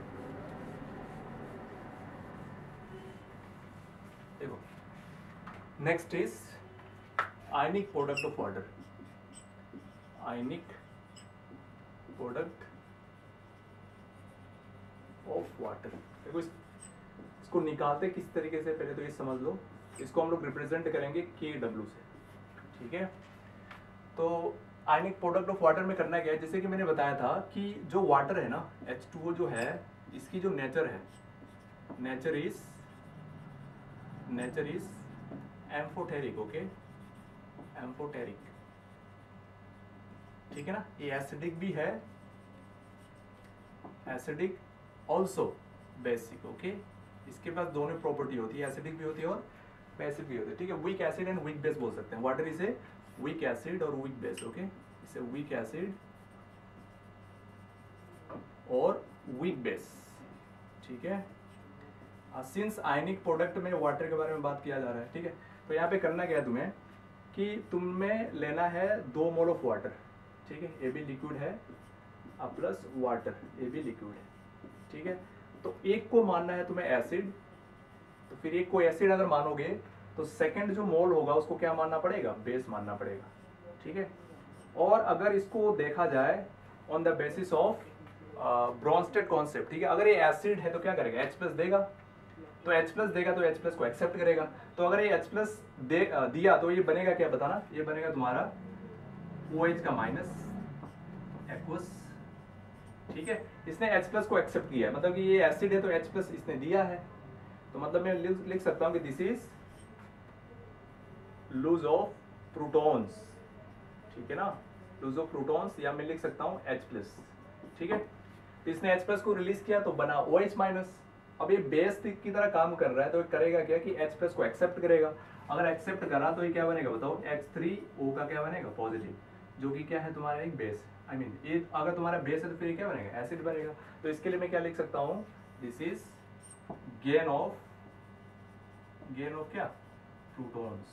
देखो next is ionic product of water. Ionic product of water, देखो इसको निकालते किस तरीके से, पहले तो ये समझ लो। इसको हम लोग रिप्रेजेंट करेंगे के डब्ल्यू से, ठीक है। तो आयनिक प्रोडक्ट ऑफ वाटर में करना क्या है, जैसे कि मैंने बताया था कि जो वाटर है ना H2O जो है, इसकी जो नेचर है, nature is amphoteric, okay, amphoteric, ठीक है ना। ये एसिडिक भी है, एसिडिक ऑल्सो बेसिक, ओके। इसके पास दोनों प्रॉपर्टी होती है, एसिडिक भी होती है और बेसिक भी होती है, ठीक है। Weak acid and weak base बोल सकते हैं। Water is a weak acid और वीक बेस, ओके। इसे वीक एसिड और वीक बेस, ठीक है। सिंस आयनिक प्रोडक्ट में वाटर के बारे में बात किया जा रहा है, ठीक है। तो यहाँ पे करना क्या है तुम्हें कि तुम्हें लेना है 2 मोल ऑफ वाटर, ठीक है। ए भी लिक्विड है प्लस वाटर, ए भी लिक्विड है, ठीक है। तो एक को मानना है तुम्हें एसिड, तो फिर एक को एसिड अगर मानोगे तो सेकंड जो मोल होगा उसको क्या मानना पड़ेगा, बेस मानना पड़ेगा, ठीक है। और अगर इसको देखा जाए on the basis of Bronsted concept, ठीक है। अगर ये एसिड है तो क्या करेगा, H प्लस देगा, तो H प्लस देगा तो H प्लस को एक्सेप्ट करेगा। तो अगर ये H प्लस दिया तो ये बनेगा क्या बताना, ये बनेगा तुम्हारा OH का माइनस एक्वस, ठीक है। इसने H प्लस को एक्सेप्ट किया है, मतलब कि ये एसिड है तो H प्लस इसने दिया है, तो मतलब मैं लिख सकता हूं कि this is lose of protons, ठीक है ना, लूज ऑफ प्रोटॉन्स, या मैं लिख सकता हूं H प्लस, ठीक है। तो इसने H प्लस को रिलीज किया तो बना OH माइनस। अब ये बेस की तरह काम कर रहा है तो करेगा क्या कि H प्लस को एक्सेप्ट करेगा। अगर एक्सेप्ट करा तो ये क्या बनेगा बताओ, H3O का क्या बनेगा, पॉजिटिव, जो कि क्या है तुम्हारा एक बेस, आई मीन ये अगर तुम्हारा बेस है तो फिर क्या बनेगा, एसिड बनेगा। तो इसके लिए मैं क्या लिख सकता हूँ, दिस इज गेन ऑफ क्या, प्रोटॉन्स,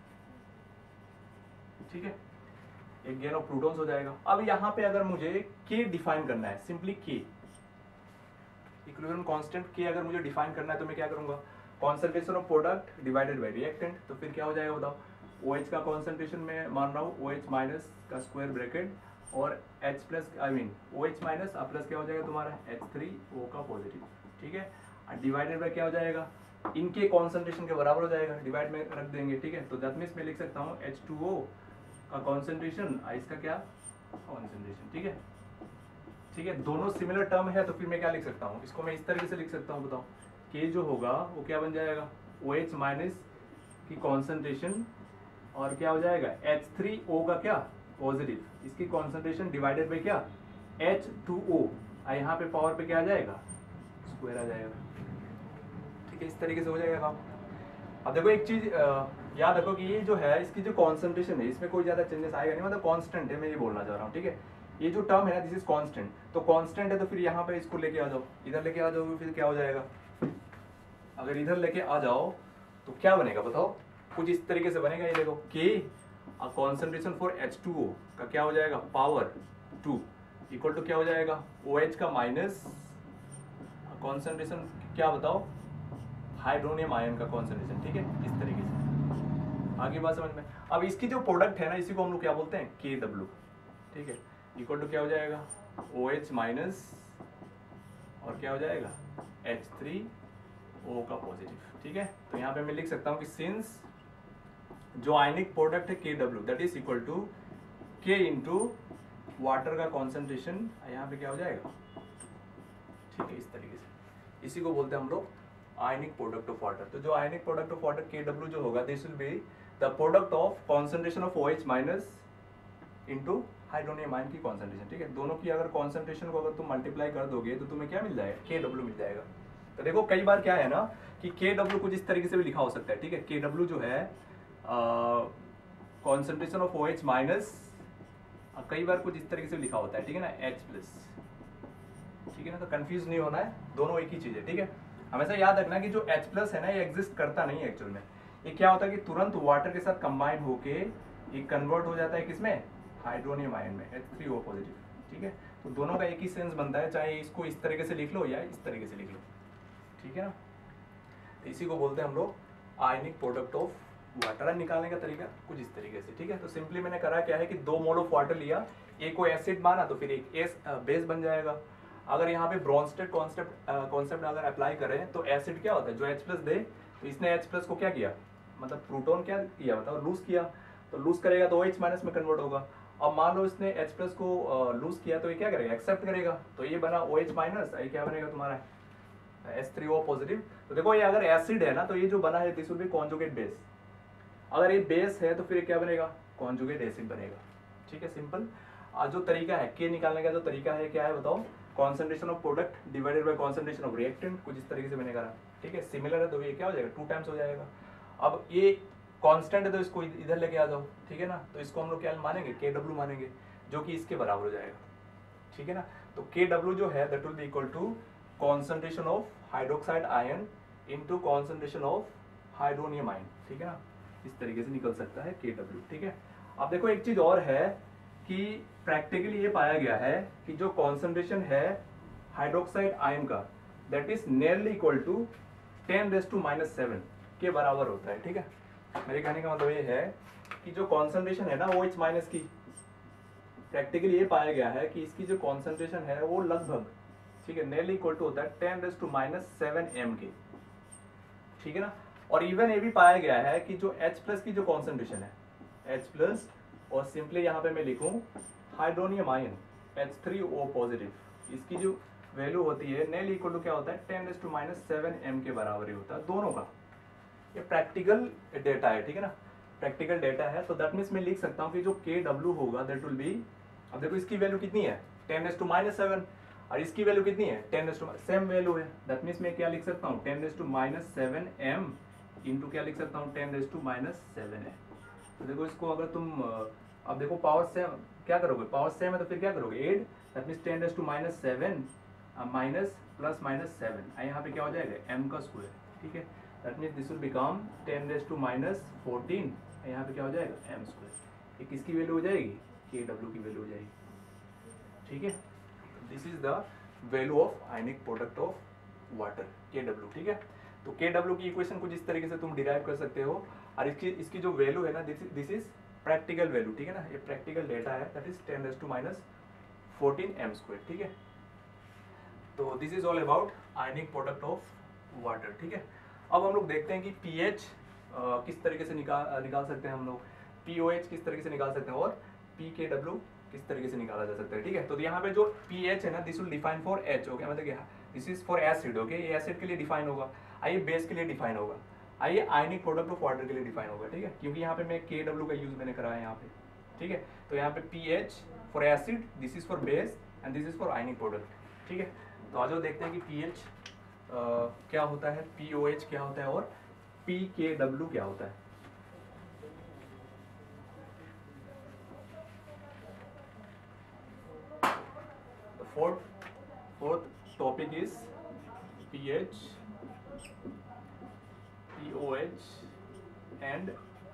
ठीक है। एक गेन ऑफ प्रोटॉन्स हो जाएगा। अब यहाँ पे अगर मुझे के डिफाइन करना है, सिंपली के इक्विलिब्रियम कांस्टेंट के अगर मुझे डिफाइन करना है तो मैं क्या करूंगा, concentration of product divided by reactant. तो फिर क्या हो जाएगा बताओ, OH का कॉन्सेंट्रेशन में मान रहा हूँ OH माइनस का स्क्वायर ब्रैकेट और H plus, I mean OH minus plus क्या हो जाएगा तुम्हारा H3O का पॉजिटिव, ठीक है। डिवाइडेड बाय क्या हो जाएगा, इनके कॉन्सेंट्रेशन के बराबर हो जाएगा, डिवाइड में रख देंगे, ठीक है। तो दैट मीन्स मैं लिख सकता हूँ H2O का कॉन्सेंट्रेशन, इसका क्या कॉन्सेंट्रेशन, ठीक है, ठीक है। दोनों सिमिलर टर्म है तो फिर मैं क्या लिख सकता हूँ, इसको मैं इस तरीके से लिख सकता हूँ, बताओ के जो होगा वो क्या बन जाएगा, OH माइनस की कॉन्सेंट्रेशन और क्या हो जाएगा H3O का क्या पॉजिटिव, इसकी कॉन्सेंट्रेशन डिवाइडेड बाय क्या H2O, यहाँ पे पावर पे क्या आ जाएगा, स्क्वायर आ जाएगा, ठीक है। इस तरीके से हो जाएगा काम। अब देखो एक चीज याद रखो कि ये जो है इसकी जो कॉन्सेंट्रेशन है इसमें कोई ज्यादा चेंजेस आएगा नहीं, मतलब कांस्टेंट है, मैं ये बोलना चाह रहा हूँ, ठीक है। ये जो टर्म है ना दिस इज कांस्टेंट, तो कांस्टेंट है तो फिर यहाँ पे इसको लेके आ जाओ, इधर लेके आ जाओगे फिर क्या हो जाएगा, अगर इधर लेके आ जाओ तो क्या बनेगा बताओ, कुछ इस तरीके से बनेगा। ये देखो के कॉन्सेंट्रेशन फॉर H2O का क्या हो जाएगा, पावर 2 इक्वल टू क्या हो जाएगा, OH का माइनस कॉन्सेंट्रेशन क्या बताओ, हाइड्रोनियम आयन का कॉन्सेंट्रेशन, ठीक है। इस तरीके से आगे बात समझ में। अब इसकी जो प्रोडक्ट है ना इसी को हम लोग क्या बोलते हैं, KW, ठीक है, इक्वल टू क्या हो जाएगा OH माइनस और क्या हो जाएगा H3O का पॉजिटिव, ठीक है। तो यहाँ पे मैं लिख सकता हूँ कि सिंस जो आयनिक प्रोडक्ट है KW that is equal to K into water का कॉन्सेंट्रेशन, यहाँ पे क्या हो जाएगा, ठीक है। इस तरीके से इसी को बोलते हैं हम लोग आयनिक प्रोडक्ट ऑफ वाटर। तो जो ionic product of water KW जो होगा, this will be the product of concentration of OH minus into hydronium ion की कॉन्सेंट्रेशन। ठीक है, दोनों की अगर कॉन्सेंट्रेशन को अगर तुम मल्टीप्लाई कर दोगे तो तुम्हें क्या मिल जाएगा, KW मिल जाएगा। तो देखो कई बार क्या है ना कि KW कुछ इस तरीके से भी लिखा हो सकता है। ठीक है, KW जो है कॉन्सेंट्रेशन ऑफ OH माइनस, कई बार कुछ इस तरीके से लिखा होता है। ठीक है ना, H प्लस। ठीक है ना, तो कंफ्यूज नहीं होना है, दोनों एक ही चीज है। ठीक है, हमेशा याद रखना कि जो H प्लस है ना, ये एग्जिस्ट करता नहीं है एक्चुअल में। ये क्या होता है कि तुरंत वाटर के साथ कंबाइन होके ये कन्वर्ट हो जाता है किसमें, हाइड्रोनियम आयन में, H3O पॉजिटिव। ठीक है, तो दोनों का एक ही सेंस बनता है, चाहे इसको इस तरीके से लिख लो या इस तरीके से लिख लो। ठीक है ना, तो इसी को बोलते हैं हम लोग आयनिक प्रोडक्ट ऑफ वाटर। निकालने का तरीका कुछ इस तरीके से। ठीक है, तो सिंपली मैंने करा क्या है कि 2 मोल ऑफ वाटर लिया, एक को एसिड माना तो फिर एक बेस बन जाएगा। अगर यहाँ पे ब्रॉन्स्टेड कॉन्सेप्ट अगर अप्लाई करें तो एसिड क्या होता है, जो H प्लस दे, तो इसने H प्लस को क्या किया, मतलब प्रोटॉन क्या किया बताओ, लूज किया। तो लूज करेगा तो OH माइनस में कन्वर्ट होगा। अब मान लो इसने H प्लस को लूज किया तो ये क्या करेगा, एक्सेप्ट करेगा। तो ये बना OH माइनस, ये क्या बनेगा तुम्हारा H3O पॉजिटिव। तो देखो ये अगर एसिड है ना तो ये जो बना है this will be conjugate base. अगर ये बेस है तो फिर क्या बनेगा, कॉन्जुगेट एसिड बनेगा। ठीक है, सिंपल। जो तरीका है K निकालने का, जो तरीका है क्या है बताओ, concentration of product divided by concentration of reactant, कुछ इस तरीके से मैंने करा। ठीक है, सिमिलर है तो ये क्या हो जाएगा, 2 टाइम्स हो जाएगा। अब ये कांस्टेंट है तो इसको इधर लेके आ जाओ। ठीक है ना, तो इसको हम लोग क्या मानेंगे, KW मानेंगे, जो कि इसके बराबर हो जाएगा। ठीक है ना, तो KW जो है that will be equal to concentration of hydroxide ion into concentration of hydronium ion. ठीक है ना, इस तरीके से निकल सकता है KW। ठीक है, अब देखो एक चीज और है कि प्रैक्टिकली ये पाया गया है कि जो कॉन्सेंट्रेशन है हाइड्रोक्साइड आयन का that is nearly equal to 10⁻⁷ के बराबर होता है। ठीक है, मेरे कहने का मतलब ये है कि जो कॉन्सेंट्रेशन है ना OH माइनस की, प्रैक्टिकली ये पाया गया है कि इसकी जो कॉन्सेंट्रेशन है वो लगभग, ठीक है, नियरली इक्वल टू होता है 10⁻⁷ m के। ठीक है ना, और इवन ये भी पाया गया है कि जो H प्लस की जो कॉन्सेंट्रेशन है, H प्लस, और सिंपली यहाँ पे मैं लिखूं हाइड्रोनियम आयन H3O पॉजिटिव, इसकी जो वैल्यू होती है नियरली इक्वल टू क्या होता है 10⁻⁷ m के बराबर ही होता है दोनों का। ये प्रैक्टिकल डेटा है। ठीक है ना, प्रैक्टिकल डेटा है, तो दैट मीन्स मैं लिख सकता हूँ कि जो KW होगा दैट विल बी, अब देखो इसकी वैल्यू कितनी है 10⁻⁷ और इसकी वैल्यू कितनी है 10⁻, सेम वैल्यू है। दैट मीन्स मैं क्या लिख सकता हूँ 10⁻⁷ m इंटू क्या लिख सकता हूँ 10⁻⁷ है। तो देखो इसको अगर तुम अब देखो पावर सेम क्या करोगे, पावर सेम है तो फिर क्या करोगे 8, that means 10⁻⁷ minus plus minus 7, यहाँ पे क्या हो जाएगा m का स्क्वायर। ठीक है, that means this will become 10⁻⁴, यहाँ पे क्या हो जाएगा m स्क्वायर। ये किसकी वैल्यू हो जाएगी, KW की वैल्यू हो जाएगी। ठीक है, this is the value of ionic product of water KW। ठीक है, तो KW की इक्वेशन कुछ इस तरीके से तुम डिराइव कर सकते हो, और इसकी जो वैल्यू है ना दिस इज प्रैक्टिकल वैल्यू। ठीक है ना, ये प्रैक्टिकल डेटा है, दैट इज 10⁻⁴ m स्क्वायर। ठीक है, तो this is all about ionic product of water. ठीक है, अब हम लोग देखते हैं कि pH किस तरीके से निकाल सकते हैं हम लोग, POH किस तरीके से निकाल सकते हैं, और pKW किस तरीके से निकाला जा सकता है। ठीक है, तो यहाँ पे जो pH है ना this will define for H, okay, मतलब this is for acid, okay, ये एसिड के लिए डिफाइन होगा, आइए बेस के लिए डिफाइन होगा, आइए आयनिक प्रोडक्ट ऑफ वाटर के लिए डिफाइन होगा। ठीक है, क्योंकि यहाँ पे मैं KW का यूज मैंने करा है यहाँ पे। ठीक है, तो यहाँ पे pH for acid, this is for base and this is for ionic product. ठीक है, तो आज देखते हैं कि pH क्या होता है, POH क्या होता है और pKW क्या होता है। Fourth topic is pH, POH and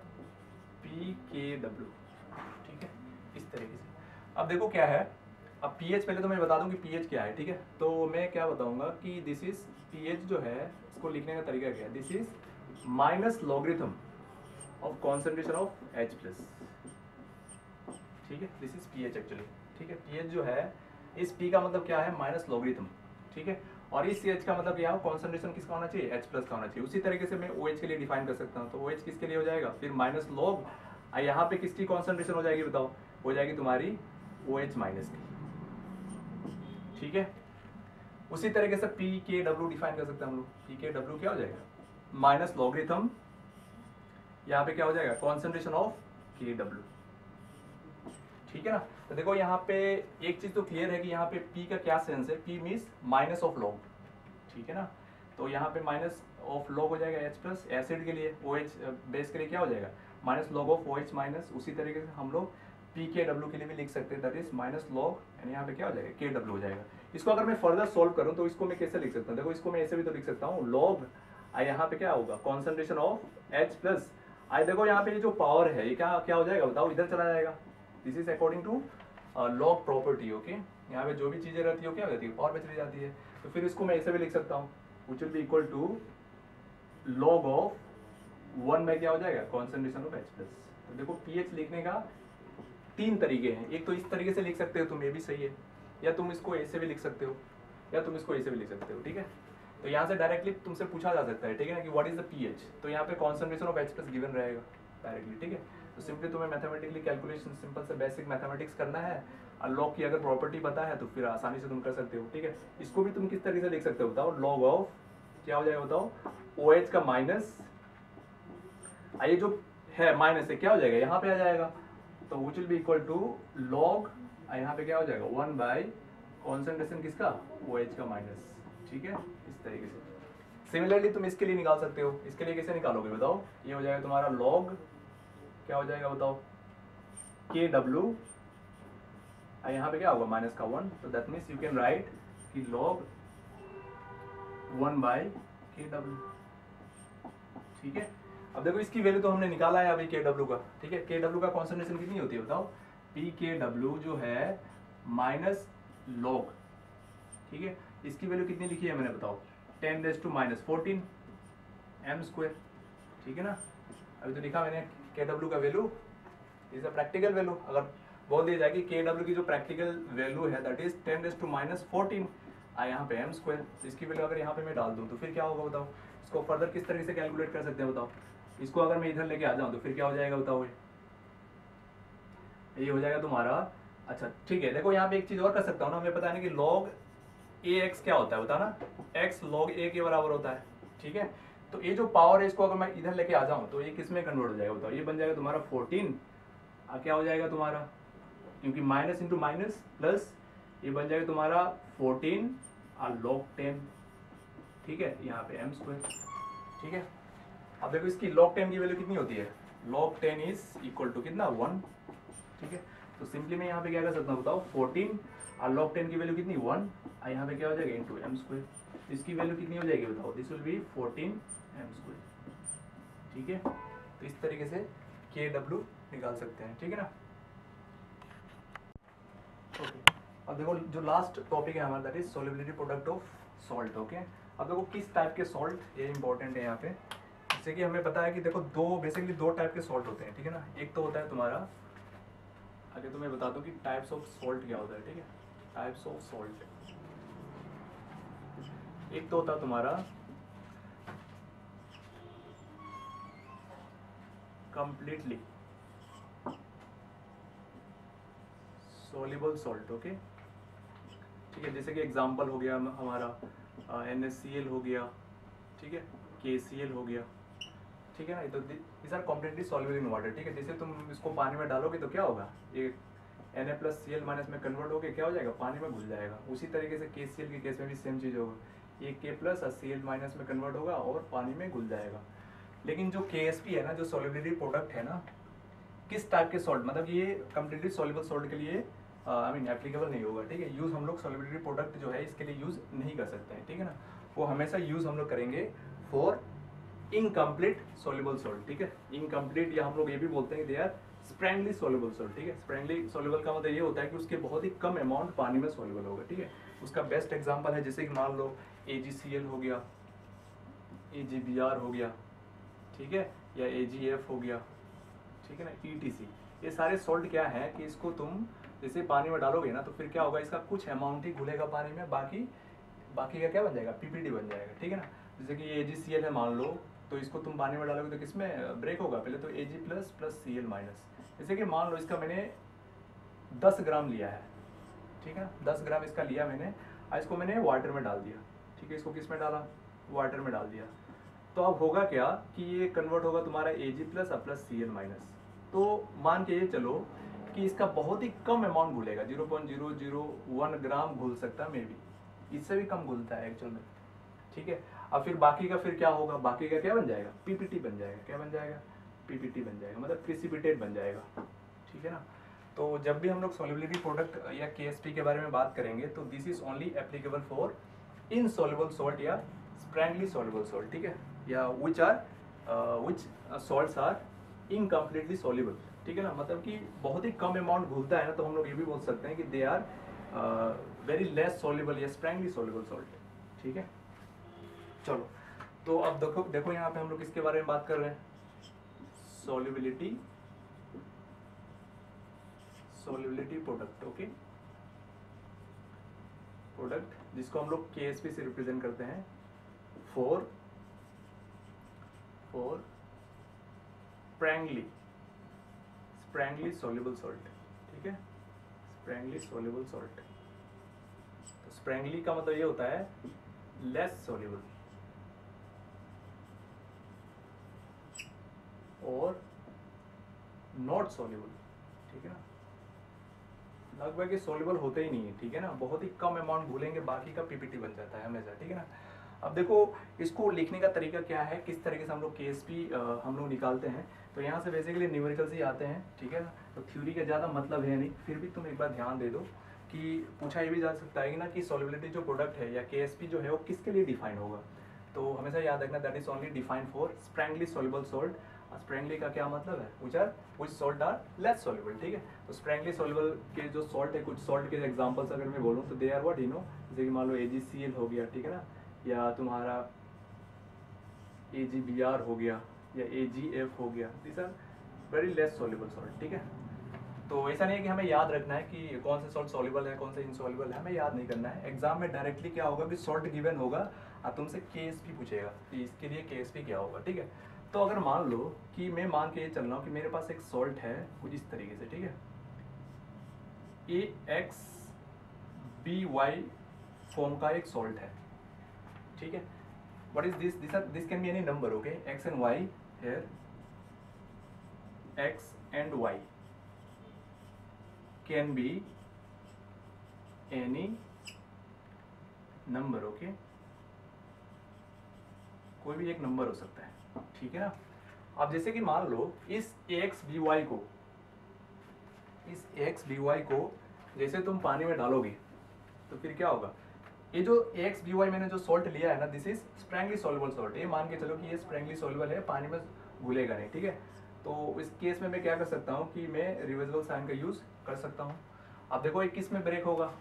pKW। ठीक है, इस तरीके से। अब देखो क्या है, अब pH पहले तो मैं बता दूं कि pH क्या है। ठीक है, तो मैं क्या बताऊंगा कि दिस इज pH जो है इसको लिखने का तरीका क्या है, this is minus logarithm of concentration of H plus. ठीक है, दिस इज pH एक्चुअली। ठीक है, pH जो है इस P का मतलब क्या है माइनस लॉगरिथम। ठीक है, और इस H का मतलब क्या है, कॉन्सेंट्रेशन किसका होना चाहिए H प्लस का होना चाहिए। उसी तरीके से मैं OH के लिए डिफाइन कर सकता हूँ, तो OH किसके लिए हो जाएगा फिर माइनस लॉग, यहाँ पे किसकी कॉन्सेंट्रेशन हो जाएगी बताओ, हो जाएगी तुम्हारी OH माइनस की। ठीक है, उसी तरीके से पी के डब्ल्यू डिफाइन कर सकते हैं हम लोग। पी के डब्ल्यू क्या हो जाएगा, माइनस लॉगरिथम, यहाँ पे क्या हो जाएगा, कॉन्सेंट्रेशन ऑफ के डब्ल्यू, ठीक है ना। तो देखो यहाँ पे एक चीज तो क्लियर है कि यहाँ पे पी का क्या सेंस है, P means minus of log, ठीक है ना। तो यहाँ पे माइनस ऑफ लॉग हो जाएगा एच प्लस, एसिड के लिए ओ एच बेस के लिए क्या हो जाएगा, minus log of O H minus. उसी तरीके से हम लोग पी के डब्ल्यू के लिए भी लिख सकते हैं, that is minus log and यहाँ पे क्या हो जाएगा, के डब्ल्यू हो जाएगा। इसको अगर मैं फर्दर सोल्व करूँ तो इसको मैं कैसे लिख सकता हूँ, देखो इसको मैं ऐसे भी तो लिख सकता हूँ, लॉग यहाँ पे क्या होगा, concentration of H plus I. देखो यहाँ पे जो पावर है ये क्या क्या हो जाएगा बताओ, इधर चला जाएगा। This is according to log property, okay. यहाँ पे जो भी चीजें रहती है क्या हो जाती है, पावर में चली जाती है। तो फिर इसको मैं ऐसे भी लिख सकता हूँ, which will be equal to log of 1 में क्या हो जाएगा, कॉन्सेंट्रेशन ऑफ एच प्लस। तो देखो पीएच लिखने का 3 तरीके हैं, एक तो इस तरीके से लिख सकते हो तुम, ये भी सही है, या तुम इसको ऐसे भी लिख सकते हो, या तुम इसको ऐसे भी लिख सकते हो, ठीक है। तो यहाँ से डायरेक्टली तुमसे पूछा जा सकता है, ठीक है ना, कि व्हाट इज द पीएच, तो यहाँ पे concentration of H plus given रहेगा डायरेक्टली, ठीक है। तो सिंपली तुम्हें मैथमेटिकली कैलकुलेशन सिंपल से बेसिक मैथमेटिक्स करना है, और लॉग की अगर प्रॉपर्टी पता है तो फिर आसानी से तुम कर सकते हो, ठीक है। इसको भी तुम किस तरीके से लिख सकते हो बताओ, लॉग ऑफ क्या हो जाएगा बताओ, ओ एच का माइनस, ये जो है माइनस है क्या हो जाएगा, यहाँ पे आ जाएगा, तो which will be equal to log, यहाँ पे क्या हो जाएगा 1 बाई कॉन्सेंट्रेशन किसका, ओ एच का माइनस, ठीक है। इस तरीके से सिमिलरली तुम इसके लिए निकाल सकते हो। इसके लिए कैसे निकालोगे बताओ, ये हो जाएगा तुम्हारा लॉग क्या हो जाएगा बताओ, के डब्ल्यू, यहाँ पे क्या होगा माइनस का 1, तो that means you can write कि लॉग 1 बाई के डब्ल्यू, ठीक है। अब देखो इसकी वैल्यू तो हमने निकाला है अभी के डब्ल्यू का, ठीक है। के डब्ल्यू का कॉन्सेंट्रेशन कितनी होती है बताओ, पी के डब्ल्यू जो है माइनस लॉग, ठीक है। इसकी वैल्यू कितनी लिखी है मैंने बताओ, 10⁻⁻14 m स्क्वायर, ठीक है ना। अभी तो लिखा मैंने के डब्ल्यू का value is a practical value, अगर बोल दिया जाए कि के डब्ल्यू की जो प्रैक्टिकल वैल्यू है दैट इज 10⁻⁻14 यहाँ पे m स्क्वायर। इसकी वैल्यू अगर यहाँ पे मैं डाल दूँ तो फिर क्या होगा बताओ, इसको फर्दर किस तरीके से कैलकुलेट कर सकते हैं बताओ। इसको अगर मैं इधर लेके आ जाऊँ तो फिर क्या हो जाएगा बताओ, ये हो जाएगा तुम्हारा, अच्छा ठीक है। देखो यहाँ पे एक चीज और कर सकता हूँ ना, हमें पता है ना कि लॉग ए एक्स क्या होता है बता ना, एक्स लॉग ए के बराबर होता है, ठीक है। तो ये जो पावर है इसको अगर मैं इधर लेके आ जाऊँ तो ये किस में कन्वर्ट हो जाएगा बताओ, ये बन जाएगा तुम्हारा 14, क्या हो जाएगा तुम्हारा, क्योंकि माइनस इंटू माइनस प्लस, ये बन जाएगा तुम्हारा 14 और लॉग 10, ठीक है, यहाँ पे m स्क्वायर, ठीक है। अब देखो इसकी log 10 की वैल्यू कितनी होती है, log 10 इज इक्वल टू कितना 1, ठीक है। तो सिंपली मैं यहाँ पे क्या कर सकता हूँ बताओ, 14 और log 10 की वैल्यू कितनी 1, और यहाँ पे क्या हो जाएगा इंटू m स्क्वायर। इसकी वैल्यू कितनी हो जाएगी बताओ, this will be 14 m square, ठीक है। तो इस तरीके से के डब्ल्यू निकाल सकते हैं, ठीक है ना। ओके, अब देखो जो लास्ट टॉपिक है हमारा that is solubility product of salt, okay. अब देखो किस टाइप के सॉल्ट, ये इंपॉर्टेंट है यहाँ पे। जैसे कि हमें पता है कि देखो बेसिकली दो टाइप के सॉल्ट होते हैं, ठीक है ना। एक तो होता है तुम्हारा, आगे तो मैं बता दूं कि टाइप्स ऑफ सॉल्ट क्या होता है, ठीक है। टाइप्स ऑफ सॉल्ट, एक तो होता है तुम्हारा कंप्लीटली सॉल्युबल सॉल्ट, ओके, ठीक है। जैसे कि एग्जांपल हो गया हमारा NaCl हो गया, ठीक है, KCl हो गया, ठीक है ना। तो these are completely soluble in water, ठीक है। जैसे तुम इसको पानी में डालोगे तो क्या होगा, ये Na प्लस Cl माइनस में कन्वर्ट होके क्या हो जाएगा, पानी में घुल जाएगा। उसी तरीके से KCl के केस में भी सेम चीज़ होगा, ये K प्लस और Cl माइनस में कन्वर्ट होगा और पानी में घुल जाएगा। लेकिन जो KSP है ना, जो सॉल्युबिलिटी प्रोडक्ट है ना, किस टाइप के सॉल्ट, मतलब ये कम्प्लीटली सॉल्युबल सॉल्ट के लिए आई मीन एप्लीकेबल नहीं होगा, ठीक है। यूज़ हम लोग सॉल्युबिलिटी प्रोडक्ट जो है इसके लिए यूज़ नहीं कर सकते हैं, ठीक है ना। वो हमेशा यूज़ हम लोग करेंगे फॉर इनकम्प्लीट सॉल्युबल सॉल्ट, ठीक है। इनकम्प्लीट या हम लोग ये भी बोलते हैं कि they are sparingly soluble salt, ठीक है। स्प्रैंगली सॉल्युबल का मतलब ये होता है कि उसके बहुत ही कम अमाउंट पानी में सॉल्युबल होगा, ठीक है। उसका बेस्ट एग्जांपल है जैसे कि मान लो AgCl हो गया, AgBr हो गया, ठीक है, या AgF हो गया, ठीक है ना, ETC। ये सारे सॉल्ट क्या है कि इसको तुम जैसे पानी में डालोगे ना तो फिर क्या होगा, इसका कुछ अमाउंट ही घुलेगा पानी में, बाकी का क्या बन जाएगा, PPD बन जाएगा, ठीक है ना। जैसे कि ये AgCl है मान लो, तो इसको तुम पानी में डालोगे तो किसमें ब्रेक होगा, पहले तो Ag plus plus Cl minus. जैसे कि मान लो इसका मैंने 10 ग्राम लिया है, ठीक है ना, 10 ग्राम इसका लिया मैंने, इसको मैंने वाटर में डाल दिया, ठीक है, इसको किस में डाला, वाटर में डाल दिया। तो अब होगा क्या कि ये कन्वर्ट होगा तुम्हारा Ag plus plus Cl minus. तो मान के ये चलो कि इसका बहुत ही कम अमाउंट घुलेगा, 0.001 ग्राम घुल सकता है मे बी, इससे भी कम घुलता है एक्चुअल में, ठीक है। अब फिर बाकी का फिर क्या होगा, बाकी का क्या बन जाएगा, पीपीटी बन जाएगा। क्या बन जाएगा, पीपीटी बन जाएगा, मतलब प्रेसिपिटेट बन जाएगा, ठीक है ना। तो जब भी हम लोग सॉल्युबिलिटी प्रोडक्ट या केएसपी के बारे में बात करेंगे तो this is only applicable for insoluble salt या स्प्रैंगली सॉल्युबल सॉल्ट, ठीक है, या which salts are incompletely soluble, ठीक है ना, मतलब कि बहुत ही कम अमाउंट घुलता है ना, तो हम लोग ये भी बोल सकते हैं कि they are very less soluble या स्प्रैंगली सॉल्युबल सॉल्ट, ठीक है। चलो, तो अब देखो यहाँ पे हम लोग किसके बारे में बात कर रहे हैं, सॉल्युबिलिटी प्रोडक्ट, ओके, प्रोडक्ट जिसको हम लोग केएसपी से रिप्रेजेंट करते हैं फॉर स्प्रैंगली सॉल्युबल सॉल्ट, ठीक है, स्प्रैंगली सॉल्युबल सॉल्ट। तो स्प्रैंगली का मतलब ये होता है लेस सॉल्युबल और नॉट सॉल्युबल, ठीक है ना, लगभग ये सॉल्युबल होते ही नहीं है, ठीक है ना, बहुत ही कम अमाउंट घुलेंगे, बाकी का पीपीटी बन जाता है हमेशा, ठीक है ना। अब देखो इसको लिखने का तरीका क्या है, किस तरीके से हम लोग केएसपी हम लोग निकालते हैं। तो यहाँ से बेसिकली न्यूमेरिकल्स ही आते हैं, ठीक है ना, तो थ्योरी का ज़्यादा मतलब है नहीं, फिर भी तुम एक बार ध्यान दे दो कि पूछा ये भी जा सकता है कि ना कि सॉल्युबिलिटी जो प्रोडक्ट है या केएसपी जो है वो किसके लिए डिफाइन होगा। तो हमेशा याद रखना that is only defined for sparingly soluble salt. Sparingly का क्या मतलब है, which salt are less soluble, ठीक है। तो स्प्रैंगली सॉल्युबल के जो सॉल्ट है, कुछ सॉल्ट के एग्जांपल्स अगर मैं बोलूँ तो they are what, you know, जैसे कि मान लो AgCl हो गया, ठीक है ना, या तुम्हारा AgBr हो गया या AgF हो गया, this are very less soluble salt, ठीक है। तो ऐसा नहीं है कि हमें याद रखना है कि कौन सा सॉल्ट सॉल्युबल है, कौन सा इनसॉल्युबल है, हमें याद नहीं करना है। एग्जाम में डायरेक्टली क्या होगा कि सॉल्ट गिवन होगा और तुमसे केएसपी पूछेगा कि इसके लिए केएसपी क्या होगा, ठीक है। तो अगर मान लो कि मैं मान के ये चल रहा हूँ कि मेरे पास एक सॉल्ट है कुछ इस तरीके से, ठीक है, AXBY फॉर्म का एक सॉल्ट है, ठीक है। What is this can be any number, okay, X and Y here, X and Y can be any number, okay, कोई भी एक नंबर हो सकता है, ठीक है ना। अब जैसे कि मान लो इस AXBY को जैसे तुम पानी में डालोगे तो फिर क्या होगा, ये जो AXBY मैंने जो सॉल्ट लिया है ना, this is sparingly soluble salt. ये मान के चलो कि ये स्प्रैंगली सॉल्युबल है, पानी में घुलेगा नहीं, ठीक है। तो इस केस में मैं क्या कर सकता हूँ कि मैं रिवर्सिबल साइन का यूज कर सकता हूँ। अब देखो ये किस में ब्रेक होगा,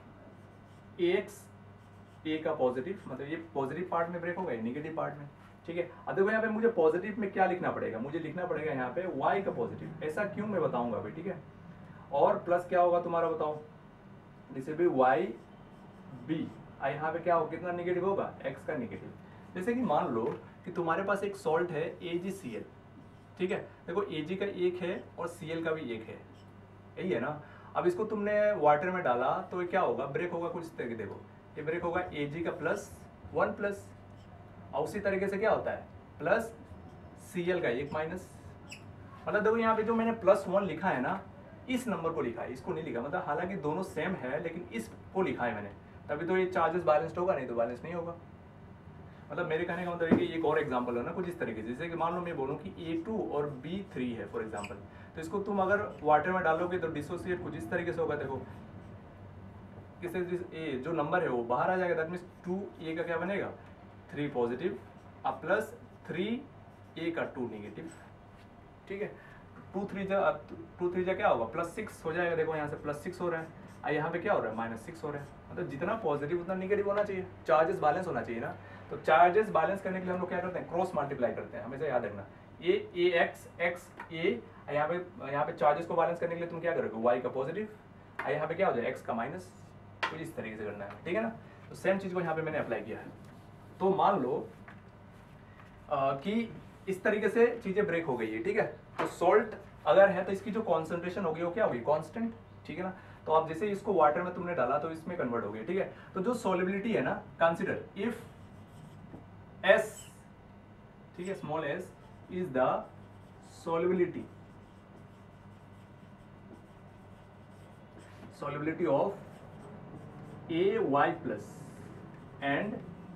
AX का पॉजिटिव, मतलब ये पॉजिटिव पार्ट में ब्रेक होगा, नेगेटिव पार्ट में, ठीक है। अब देखो यहाँ पे मुझे पॉजिटिव में क्या लिखना पड़ेगा, मुझे लिखना पड़ेगा यहाँ पे Y का पॉजिटिव। ऐसा क्यों, मैं बताऊंगा अभी, ठीक है। और प्लस क्या होगा तुम्हारा, बताओ, दिस विल बी YB। यहाँ पे क्या होगा, कितना नेगेटिव होगा, X का नेगेटिव। जैसे कि मान लो कि तुम्हारे पास एक सॉल्ट है AgCl, ठीक है। देखो Ag का एक है और Cl का भी एक है, यही है ना। अब इसको तुमने वाटर में डाला तो ये क्या होगा, ब्रेक होगा कुछ इस तरीके, देखो ये ब्रेक होगा Ag का +1 प्लस, और उसी तरीके से क्या होता है प्लस Cl का एक माइनस। मतलब देखो यहाँ पे जो मैंने +1 लिखा है ना, इस नंबर को लिखा है, इसको नहीं लिखा, मतलब हालांकि दोनों सेम है लेकिन इसको लिखा है मैंने, तभी तो ये चार्जेस बैलेंस्ड होगा, नहीं तो बैलेंस नहीं होगा। मतलब मेरे कहने का मतलब है कि एक और एग्जांपल है ना कुछ इस तरीके से, जैसे कि मान लो मैं बोलूँ कि A2 और B3 है फॉर एग्जांपल, तो इसको तुम अगर वाटर में डालोगे तो डिसोसिएट कुछ इस तरीके से होगा। देखो किससे, ए जो नंबर है वो बाहर आ जाएगा, दैट मीन्स 2A का क्या बनेगा 3 पॉजिटिव अब प्लस 3A का 2 नेगेटिव, ठीक है। 2 3 जा क्या होगा +6 हो जाएगा। देखो यहाँ से +6 हो रहा है और यहाँ पे क्या हो रहा है -6 हो रहा है, मतलब जितना पॉजिटिव उतना नेगेटिव होना चाहिए, चार्जेस बैलेंस होना चाहिए ना। तो चार्जेस बैलेंस करने के लिए हम लोग क्या करते हैं, क्रॉस मल्टीप्लाई करते हैं, हमेशा याद रखना। AX यहाँ पे चार्जेस को बैलेंस करने के लिए तुम क्या करोगे, Y का पॉजिटिव और यहाँ पे क्या हो जाए X का माइनस, कुछ इस तरीके से करना है, ठीक है ना। तो सेम चीज को यहाँ पे मैंने अप्लाई किया है। तो मान लो कि इस तरीके से चीजें ब्रेक हो गई है, ठीक है। तो सॉल्ट अगर है तो इसकी जो कॉन्सेंट्रेशन होगी वो क्या होगी, कांस्टेंट, ठीक है ना। तो आप जैसे इसको वाटर में तुमने डाला तो इसमें कन्वर्ट हो गया, ठीक है। तो जो सॉल्युबिलिटी है ना, कंसिडर इफ एस, ठीक है, small S is the solubility of ay plus and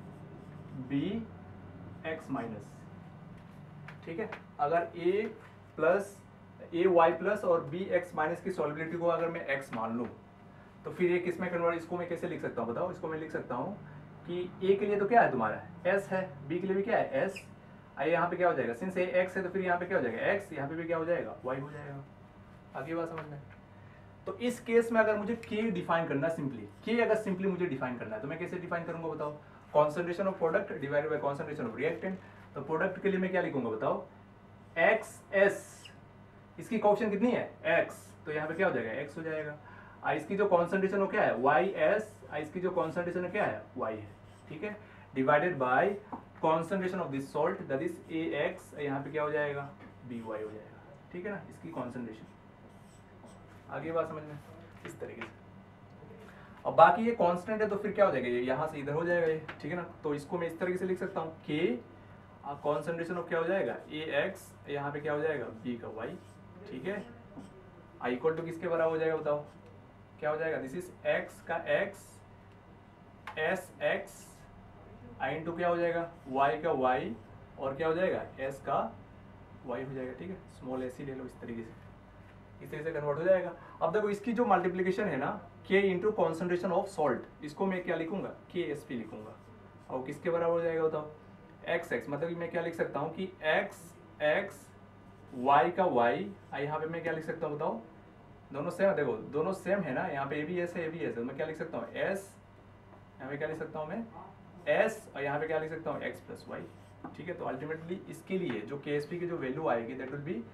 bx minus, ठीक है। अगर a y प्लस और bx माइनस की सॉल्युबिलिटी को अगर मैं x मान लूं तो फिर ये किस में कन्वर्ट, इसको मैं कैसे लिख सकता हूँ बताओ। इसको मैं लिख सकता हूँ कि a के लिए तो क्या है तुम्हारा s है, b के लिए भी क्या है s, आइए यहाँ पे क्या हो जाएगा, सिंस ये x है तो फिर यहाँ पे क्या हो जाएगा x, यहाँ पे भी क्या हो जाएगा y हो जाएगा। आगे बात समझ में। तो इस केस में अगर मुझे k डिफाइन करना सिंपली, k अगर सिंपली मुझे डिफाइन करना है तो मैं कैसे डिफाइन करूंगा बताओ, concentration of product divided by concentration of reactant. तो प्रोडक्ट के लिए मैं क्या लिखूंगा बताओ, xs, इसकी कोएफिशिएंट कितनी है x, तो यहाँ पे क्या हो जाएगा x हो जाएगा। इसकी जो कॉन्सेंट्रेशन हो क्या है ys, इसकी जो कॉन्सेंट्रेशन है क्या है y है, ठीक है, divided by concentration of this salt that is ax, यहाँ पे क्या हो जाएगा by हो जाएगा, ठीक है ना, इसकी कॉन्सेंट्रेशन। आगे बात समझ में इस तरीके से। और बाकी ये कांस्टेंट है तो फिर क्या हो जाएगा, ये यहाँ से इधर हो जाएगा ये, ठीक है ना। तो इसको मैं इस तरीके से लिख सकता हूँ k कॉन्सेंट्रेशन ऑफ क्या हो जाएगा ax, यहाँ पे क्या हो जाएगा b का y, ठीक है। आई इक्वल टू किसके बराबर हो जाएगा बताओ, क्या हो जाएगा, दिस इज x का x s x I into क्या हो जाएगा y का y और क्या हो जाएगा s का y हो जाएगा, ठीक है। स्मॉल s ही ले लो, इस तरीके से कन्वर्ट हो जाएगा। अब देखो इसकी जो मल्टीप्लिकेशन है ना k into concentration of salt, इसको मैं क्या लिखूंगा KSP लिखूंगा, और किसके बराबर हो जाएगा बताओ x मतलब कि मैं क्या लिख सकता हूँ कि x y का y, यहाँ पे मैं क्या लिख सकता हूँ बताओ, दोनों सेम, देखो दोनों सेम है ना, यहाँ पे ए भी एस है, तो मैं क्या लिख सकता हूँ s, यहाँ पे क्या लिख सकता हूँ मैं s, और यहाँ पे क्या लिख सकता हूँ x प्लस वाई, ठीक है। तो अल्टीमेटली इसके लिए जो KSP की जो वैल्यू आएगी that will be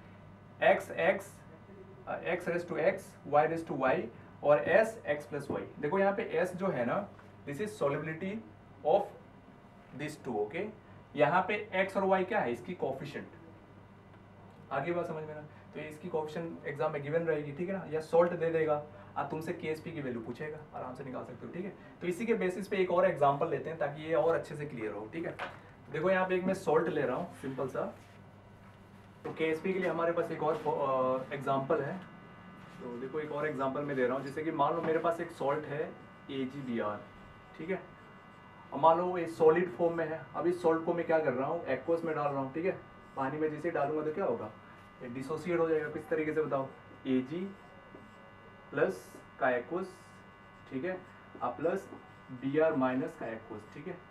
x raise to x, y raise to y और s x प्लस वाई। देखो यहाँ पे s जो है ना, this is solubility of this two, okay. यहाँ पे x और y क्या है, इसकी कोफिशिएंट। आगे बात समझ में ना, तो ये इसकी कोफिशिएंट एग्जाम में गिवन रहेगी, ठीक है ना, या सॉल्ट दे देगा, अब तुमसे KSP की वैल्यू पूछेगा, आराम से निकाल सकते हो, ठीक है। तो इसी के बेसिस पे एक और एग्जांपल लेते हैं ताकि ये और अच्छे से क्लियर हो, ठीक है। देखो यहाँ पे एक मैं सॉल्ट ले रहा हूँ सिंपल सा, तो KSP के लिए हमारे पास एक और एग्जाम्पल है। तो देखो एक और एग्जाम्पल मैं दे रहा हूँ, जैसे कि मान लो मेरे पास एक सॉल्ट है AgBr, ठीक है, और मान लो ये सॉलिड फॉर्म में है। अब इस सॉल्ट को मैं क्या कर रहा हूँ, एक्वस में डाल रहा हूँ, ठीक है। पानी में जैसे डालूंगा तो क्या होगा, ये डिसोसिएट हो जाएगा, किस तरीके से बताओ, Ag प्लस का एक्वस, ठीक है, अब प्लस Br माइनस का एक्वस, ठीक है।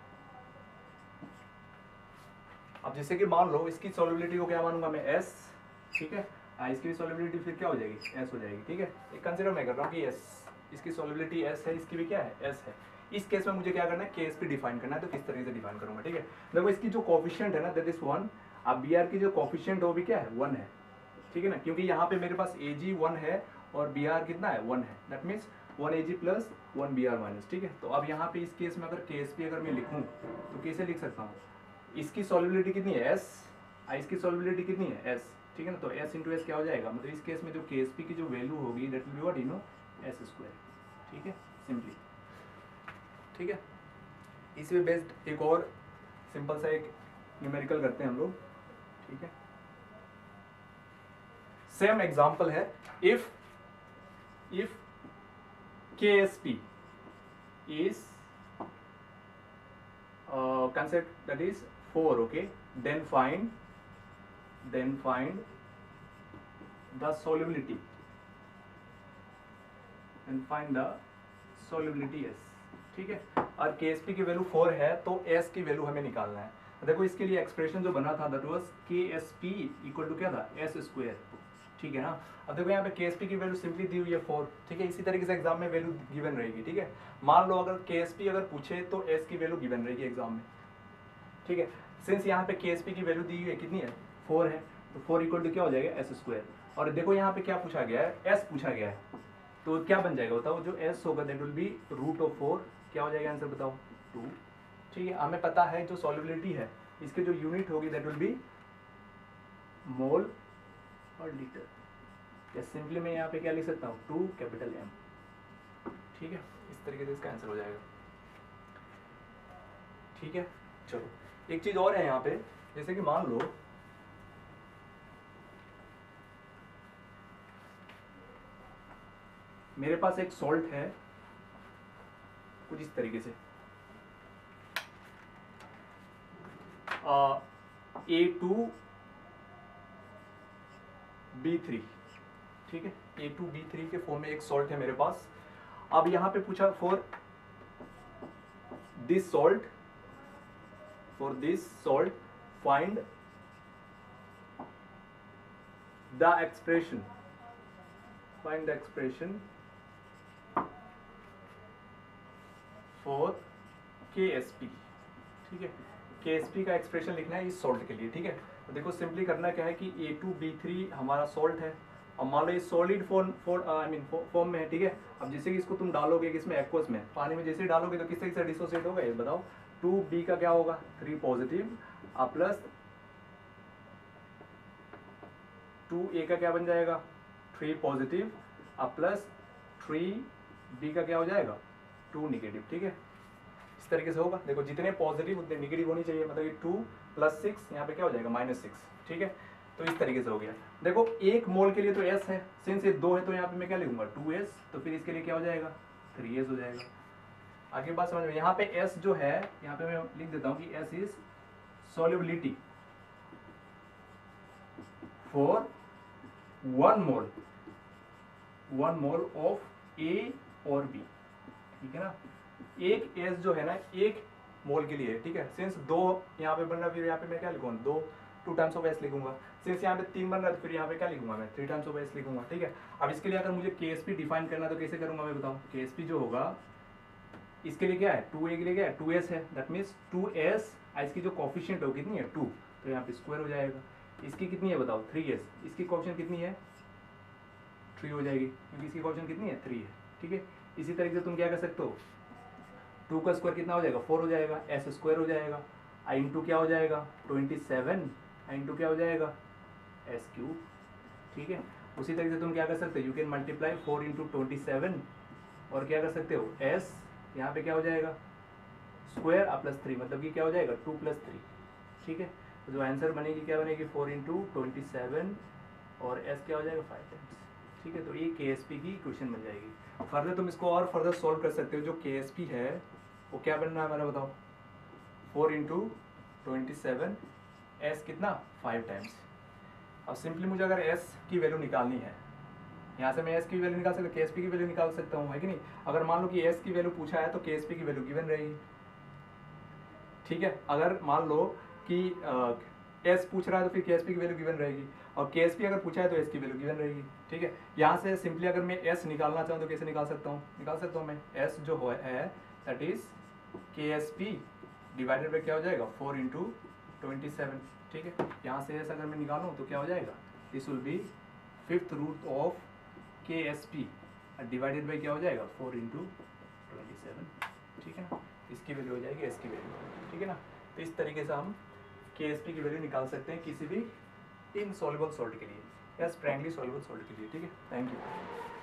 अब जैसे कि मान लो इसकी सॉल्युबिलिटी को क्या मानूंगा मैं S, ठीक है, इसकी भी सॉल्युबिलिटी फिर क्या हो जाएगी S हो जाएगी, ठीक है। एक कंसीडर मैं कर रहा हूँ कि S, इसकी सॉल्युबिलिटी S है, इसकी भी क्या है S है। इस केस में मुझे क्या करना है, KSP डिफाइन करना है, तो किस तरीके से डिफाइन करूंगा, ठीक है। देखो इसकी जो कोफिशिएंट है ना दैट इज 1, अब Br की जो कोफिशिएंट है वो भी क्या है 1 है, ठीक है ना, क्योंकि यहाँ पे मेरे पास Ag 1 है और Br कितना है 1 है, that means 1 Ag plus 1 Br minus, ठीक है। तो अब यहाँ पे इस केस में अगर KSP अगर मैं लिखूँ तो कैसे लिख सकता हूँ, इसकी सॉल्युबिलिटी कितनी है S, इसकी सॉल्युबिलिटी कितनी है S, ठीक है ना। तो S इंटू एस क्या हो जाएगा, मतलब इस केस में जो KSP की जो वैल्यू होगी that will be what, you know, S square, ठीक है, सिंपली, ठीक है। इसी पे बेस्ड एक और सिंपल सा एक न्यूमेरिकल करते हैं हम लोग, ठीक है। सेम एग्जांपल है, if KSP is concept that is 4, okay, then find the solubility S, ठीक है। और KSP की वैल्यू 4 है तो S की वैल्यू हमें निकालना है। देखो इसके लिए एक्सप्रेशन जो बना था that was KSP equal to क्या था S स्क्वायर, ठीक है ना। अब देखो यहाँ पे KSP की वैल्यू सिंपली दी हुई है 4, ठीक है। इसी तरीके से एग्जाम में वैल्यू गिवन रहेगी, ठीक है। मान लो अगर KSP अगर पूछे तो S की वैल्यू गिवन रहेगी एग्जाम में, ठीक है। सिंस यहाँ पे KSP की वैल्यू दी हुई है कितनी है 4 है, तो 4 इक्वल टू क्या हो जाएगा S स्क्वायर। और देखो यहाँ पे क्या पूछा गया है, S पूछा गया है, तो क्या बन जाएगा बताओ, जो S होगा that will be root of 4, क्या हो जाएगा आंसर बताओ 2, ठीक है। हमें पता है जो सॉल्युबिलिटी है इसके जो यूनिट होगी दैट विल बी मोल और लीटर, या सिंपली मैं यहाँ पे क्या लिख सकता हूँ 2 कैपिटल M, ठीक है। इस तरीके से इसका आंसर हो जाएगा, ठीक है। चलो एक चीज और है यहाँ पे, जैसे कि मान लो मेरे पास एक सॉल्ट है कुछ इस तरीके से A2B3, ठीक है। A2B3 के फॉर्म में एक सॉल्ट है मेरे पास। अब यहां पे पूछा for this salt find the expression for KSP, ठीक है। KSP का एक्सप्रेशन लिखना है इस सॉल्ट के लिए, ठीक है। तो देखो सिंपली करना क्या है कि A2B3 हमारा सॉल्ट है। अब मान लो ये सॉलिड फॉर्म में है, ठीक है। अब जैसे कि इसको तुम डालोगे किसमें, एक्वस में, पानी में जैसे ही डालोगे तो किस तरीके से डिसोसिएट होगा ये बताओ। 2B का क्या होगा 3 पॉजिटिव, प्लस 2A का क्या बन जाएगा 3 पॉजिटिव, प्लस 3B का क्या हो जाएगा 2 निगेटिव, ठीक है। इस तरीके से होगा। देखो जितने पॉजिटिव उतने निगेटिव होनी चाहिए, मतलब ये 2 + 6 यहाँ पे क्या हो जाएगा -6, ठीक है। तो इस तरीके से हो गया। देखो 1 मोल के लिए तो S है, सिंस ये 2 है तो यहाँ पे मैं क्या लिखूंगा 2S, तो फिर इसके लिए क्या हो जाएगा 3S हो जाएगा। आगे बात समझ में। यहाँ पे S जो है यहाँ पे मैं लिख देता हूँ कि S is solubility for 1 mole of A और B, ठीक है ना। एक S जो है ना 1 मोल के लिए है, ठीक है। सिंस 2 यहाँ पे बन रहा है, फिर यहाँ पे मैं क्या लिखूंगा 2 टाइम्स ऑफ S लिखूंगा। सिंस यहाँ पे 3 बन रहा है तो फिर यहाँ पे क्या लिखूंगा मैं 3 टाइम्स ऑफ S लिखूंगा, ठीक है। अब इसके लिए अगर मुझे KSP डिफाइन करना है तो कैसे करूंगा मैं बताऊँ। KSP जो होगा इसके लिए क्या है 2A के लिए क्या है 2S है, दैट मीन्स 2S, इसकी जो कोफिशिएंट हो कितनी है 2, तो यहाँ पे स्क्वायर हो जाएगा। इसकी कितनी है बताओ 3S, इसकी कोफिशिएंट कितनी है 3 हो जाएगी, क्योंकि इसकी कोफिशिएंट कितनी है 3 है, ठीक है। इसी तरीके से तुम क्या कर सकते हो 2 का स्क्वायर कितना हो जाएगा 4 हो जाएगा, S स्क्वायर हो जाएगा, I इंटू क्या हो जाएगा 27, I इंटू क्या हो जाएगा S क्यूब, ठीक है। उसी तरीके से तुम क्या कर सकते हो, यू कैन मल्टीप्लाई 4 इंटू 27 और क्या कर सकते हो S यहाँ पे क्या हो जाएगा स्क्वायर प्लस 3, मतलब कि क्या हो जाएगा 2 + 3, ठीक है। तो जो आंसर बनेगी क्या बनेगी 4 इंटू 27 और S क्या हो जाएगा 5 टाइम्स, ठीक है। तो ये KSP की क्वेश्चन बन जाएगी। फर्दर तुम इसको और फर्दर सॉल्व कर सकते हो। जो KSP है वो क्या बनना है हमारा बताओ 4 इंटू 27, S कितना 5 टाइम्स। अब सिंपली मुझे अगर S की वैल्यू निकालनी है, यहाँ से मैं S की वैल्यू निकाल सकता हूँ, KSP की वैल्यू निकाल सकता हूँ, है कि नहीं। अगर मान लो कि S की वैल्यू पूछा है तो KSP की वैल्यू गिवन रहेगी, ठीक है। अगर मान लो कि S पूछ रहा है तो फिर KSP की वैल्यू गिवन रहेगी, और KSP अगर पूछा है तो S की वैल्यू गिवन रहेगी, ठीक है। यहाँ से सिंपली अगर मैं S निकालना चाहूँ तो कैसे निकाल सकता हूँ मैं S जो है that is KSP divided by क्या हो जाएगा 4 इंटू 27, ठीक है। यहाँ से S अगर मैं निकालूँ तो क्या हो जाएगा, this will be 5th root of KSP divided by क्या हो जाएगा 4 इंटू 27, ठीक है ना। इसकी वैल्यू हो जाएगी S की वैल्यू, ठीक है ना। तो इस तरीके से हम KSP की वैल्यू निकाल सकते हैं किसी भी इनसॉल्युबल सॉल्ट के लिए या स्प्रैंगली सॉल्युबल सॉल्ट के लिए, ठीक है। Thank you.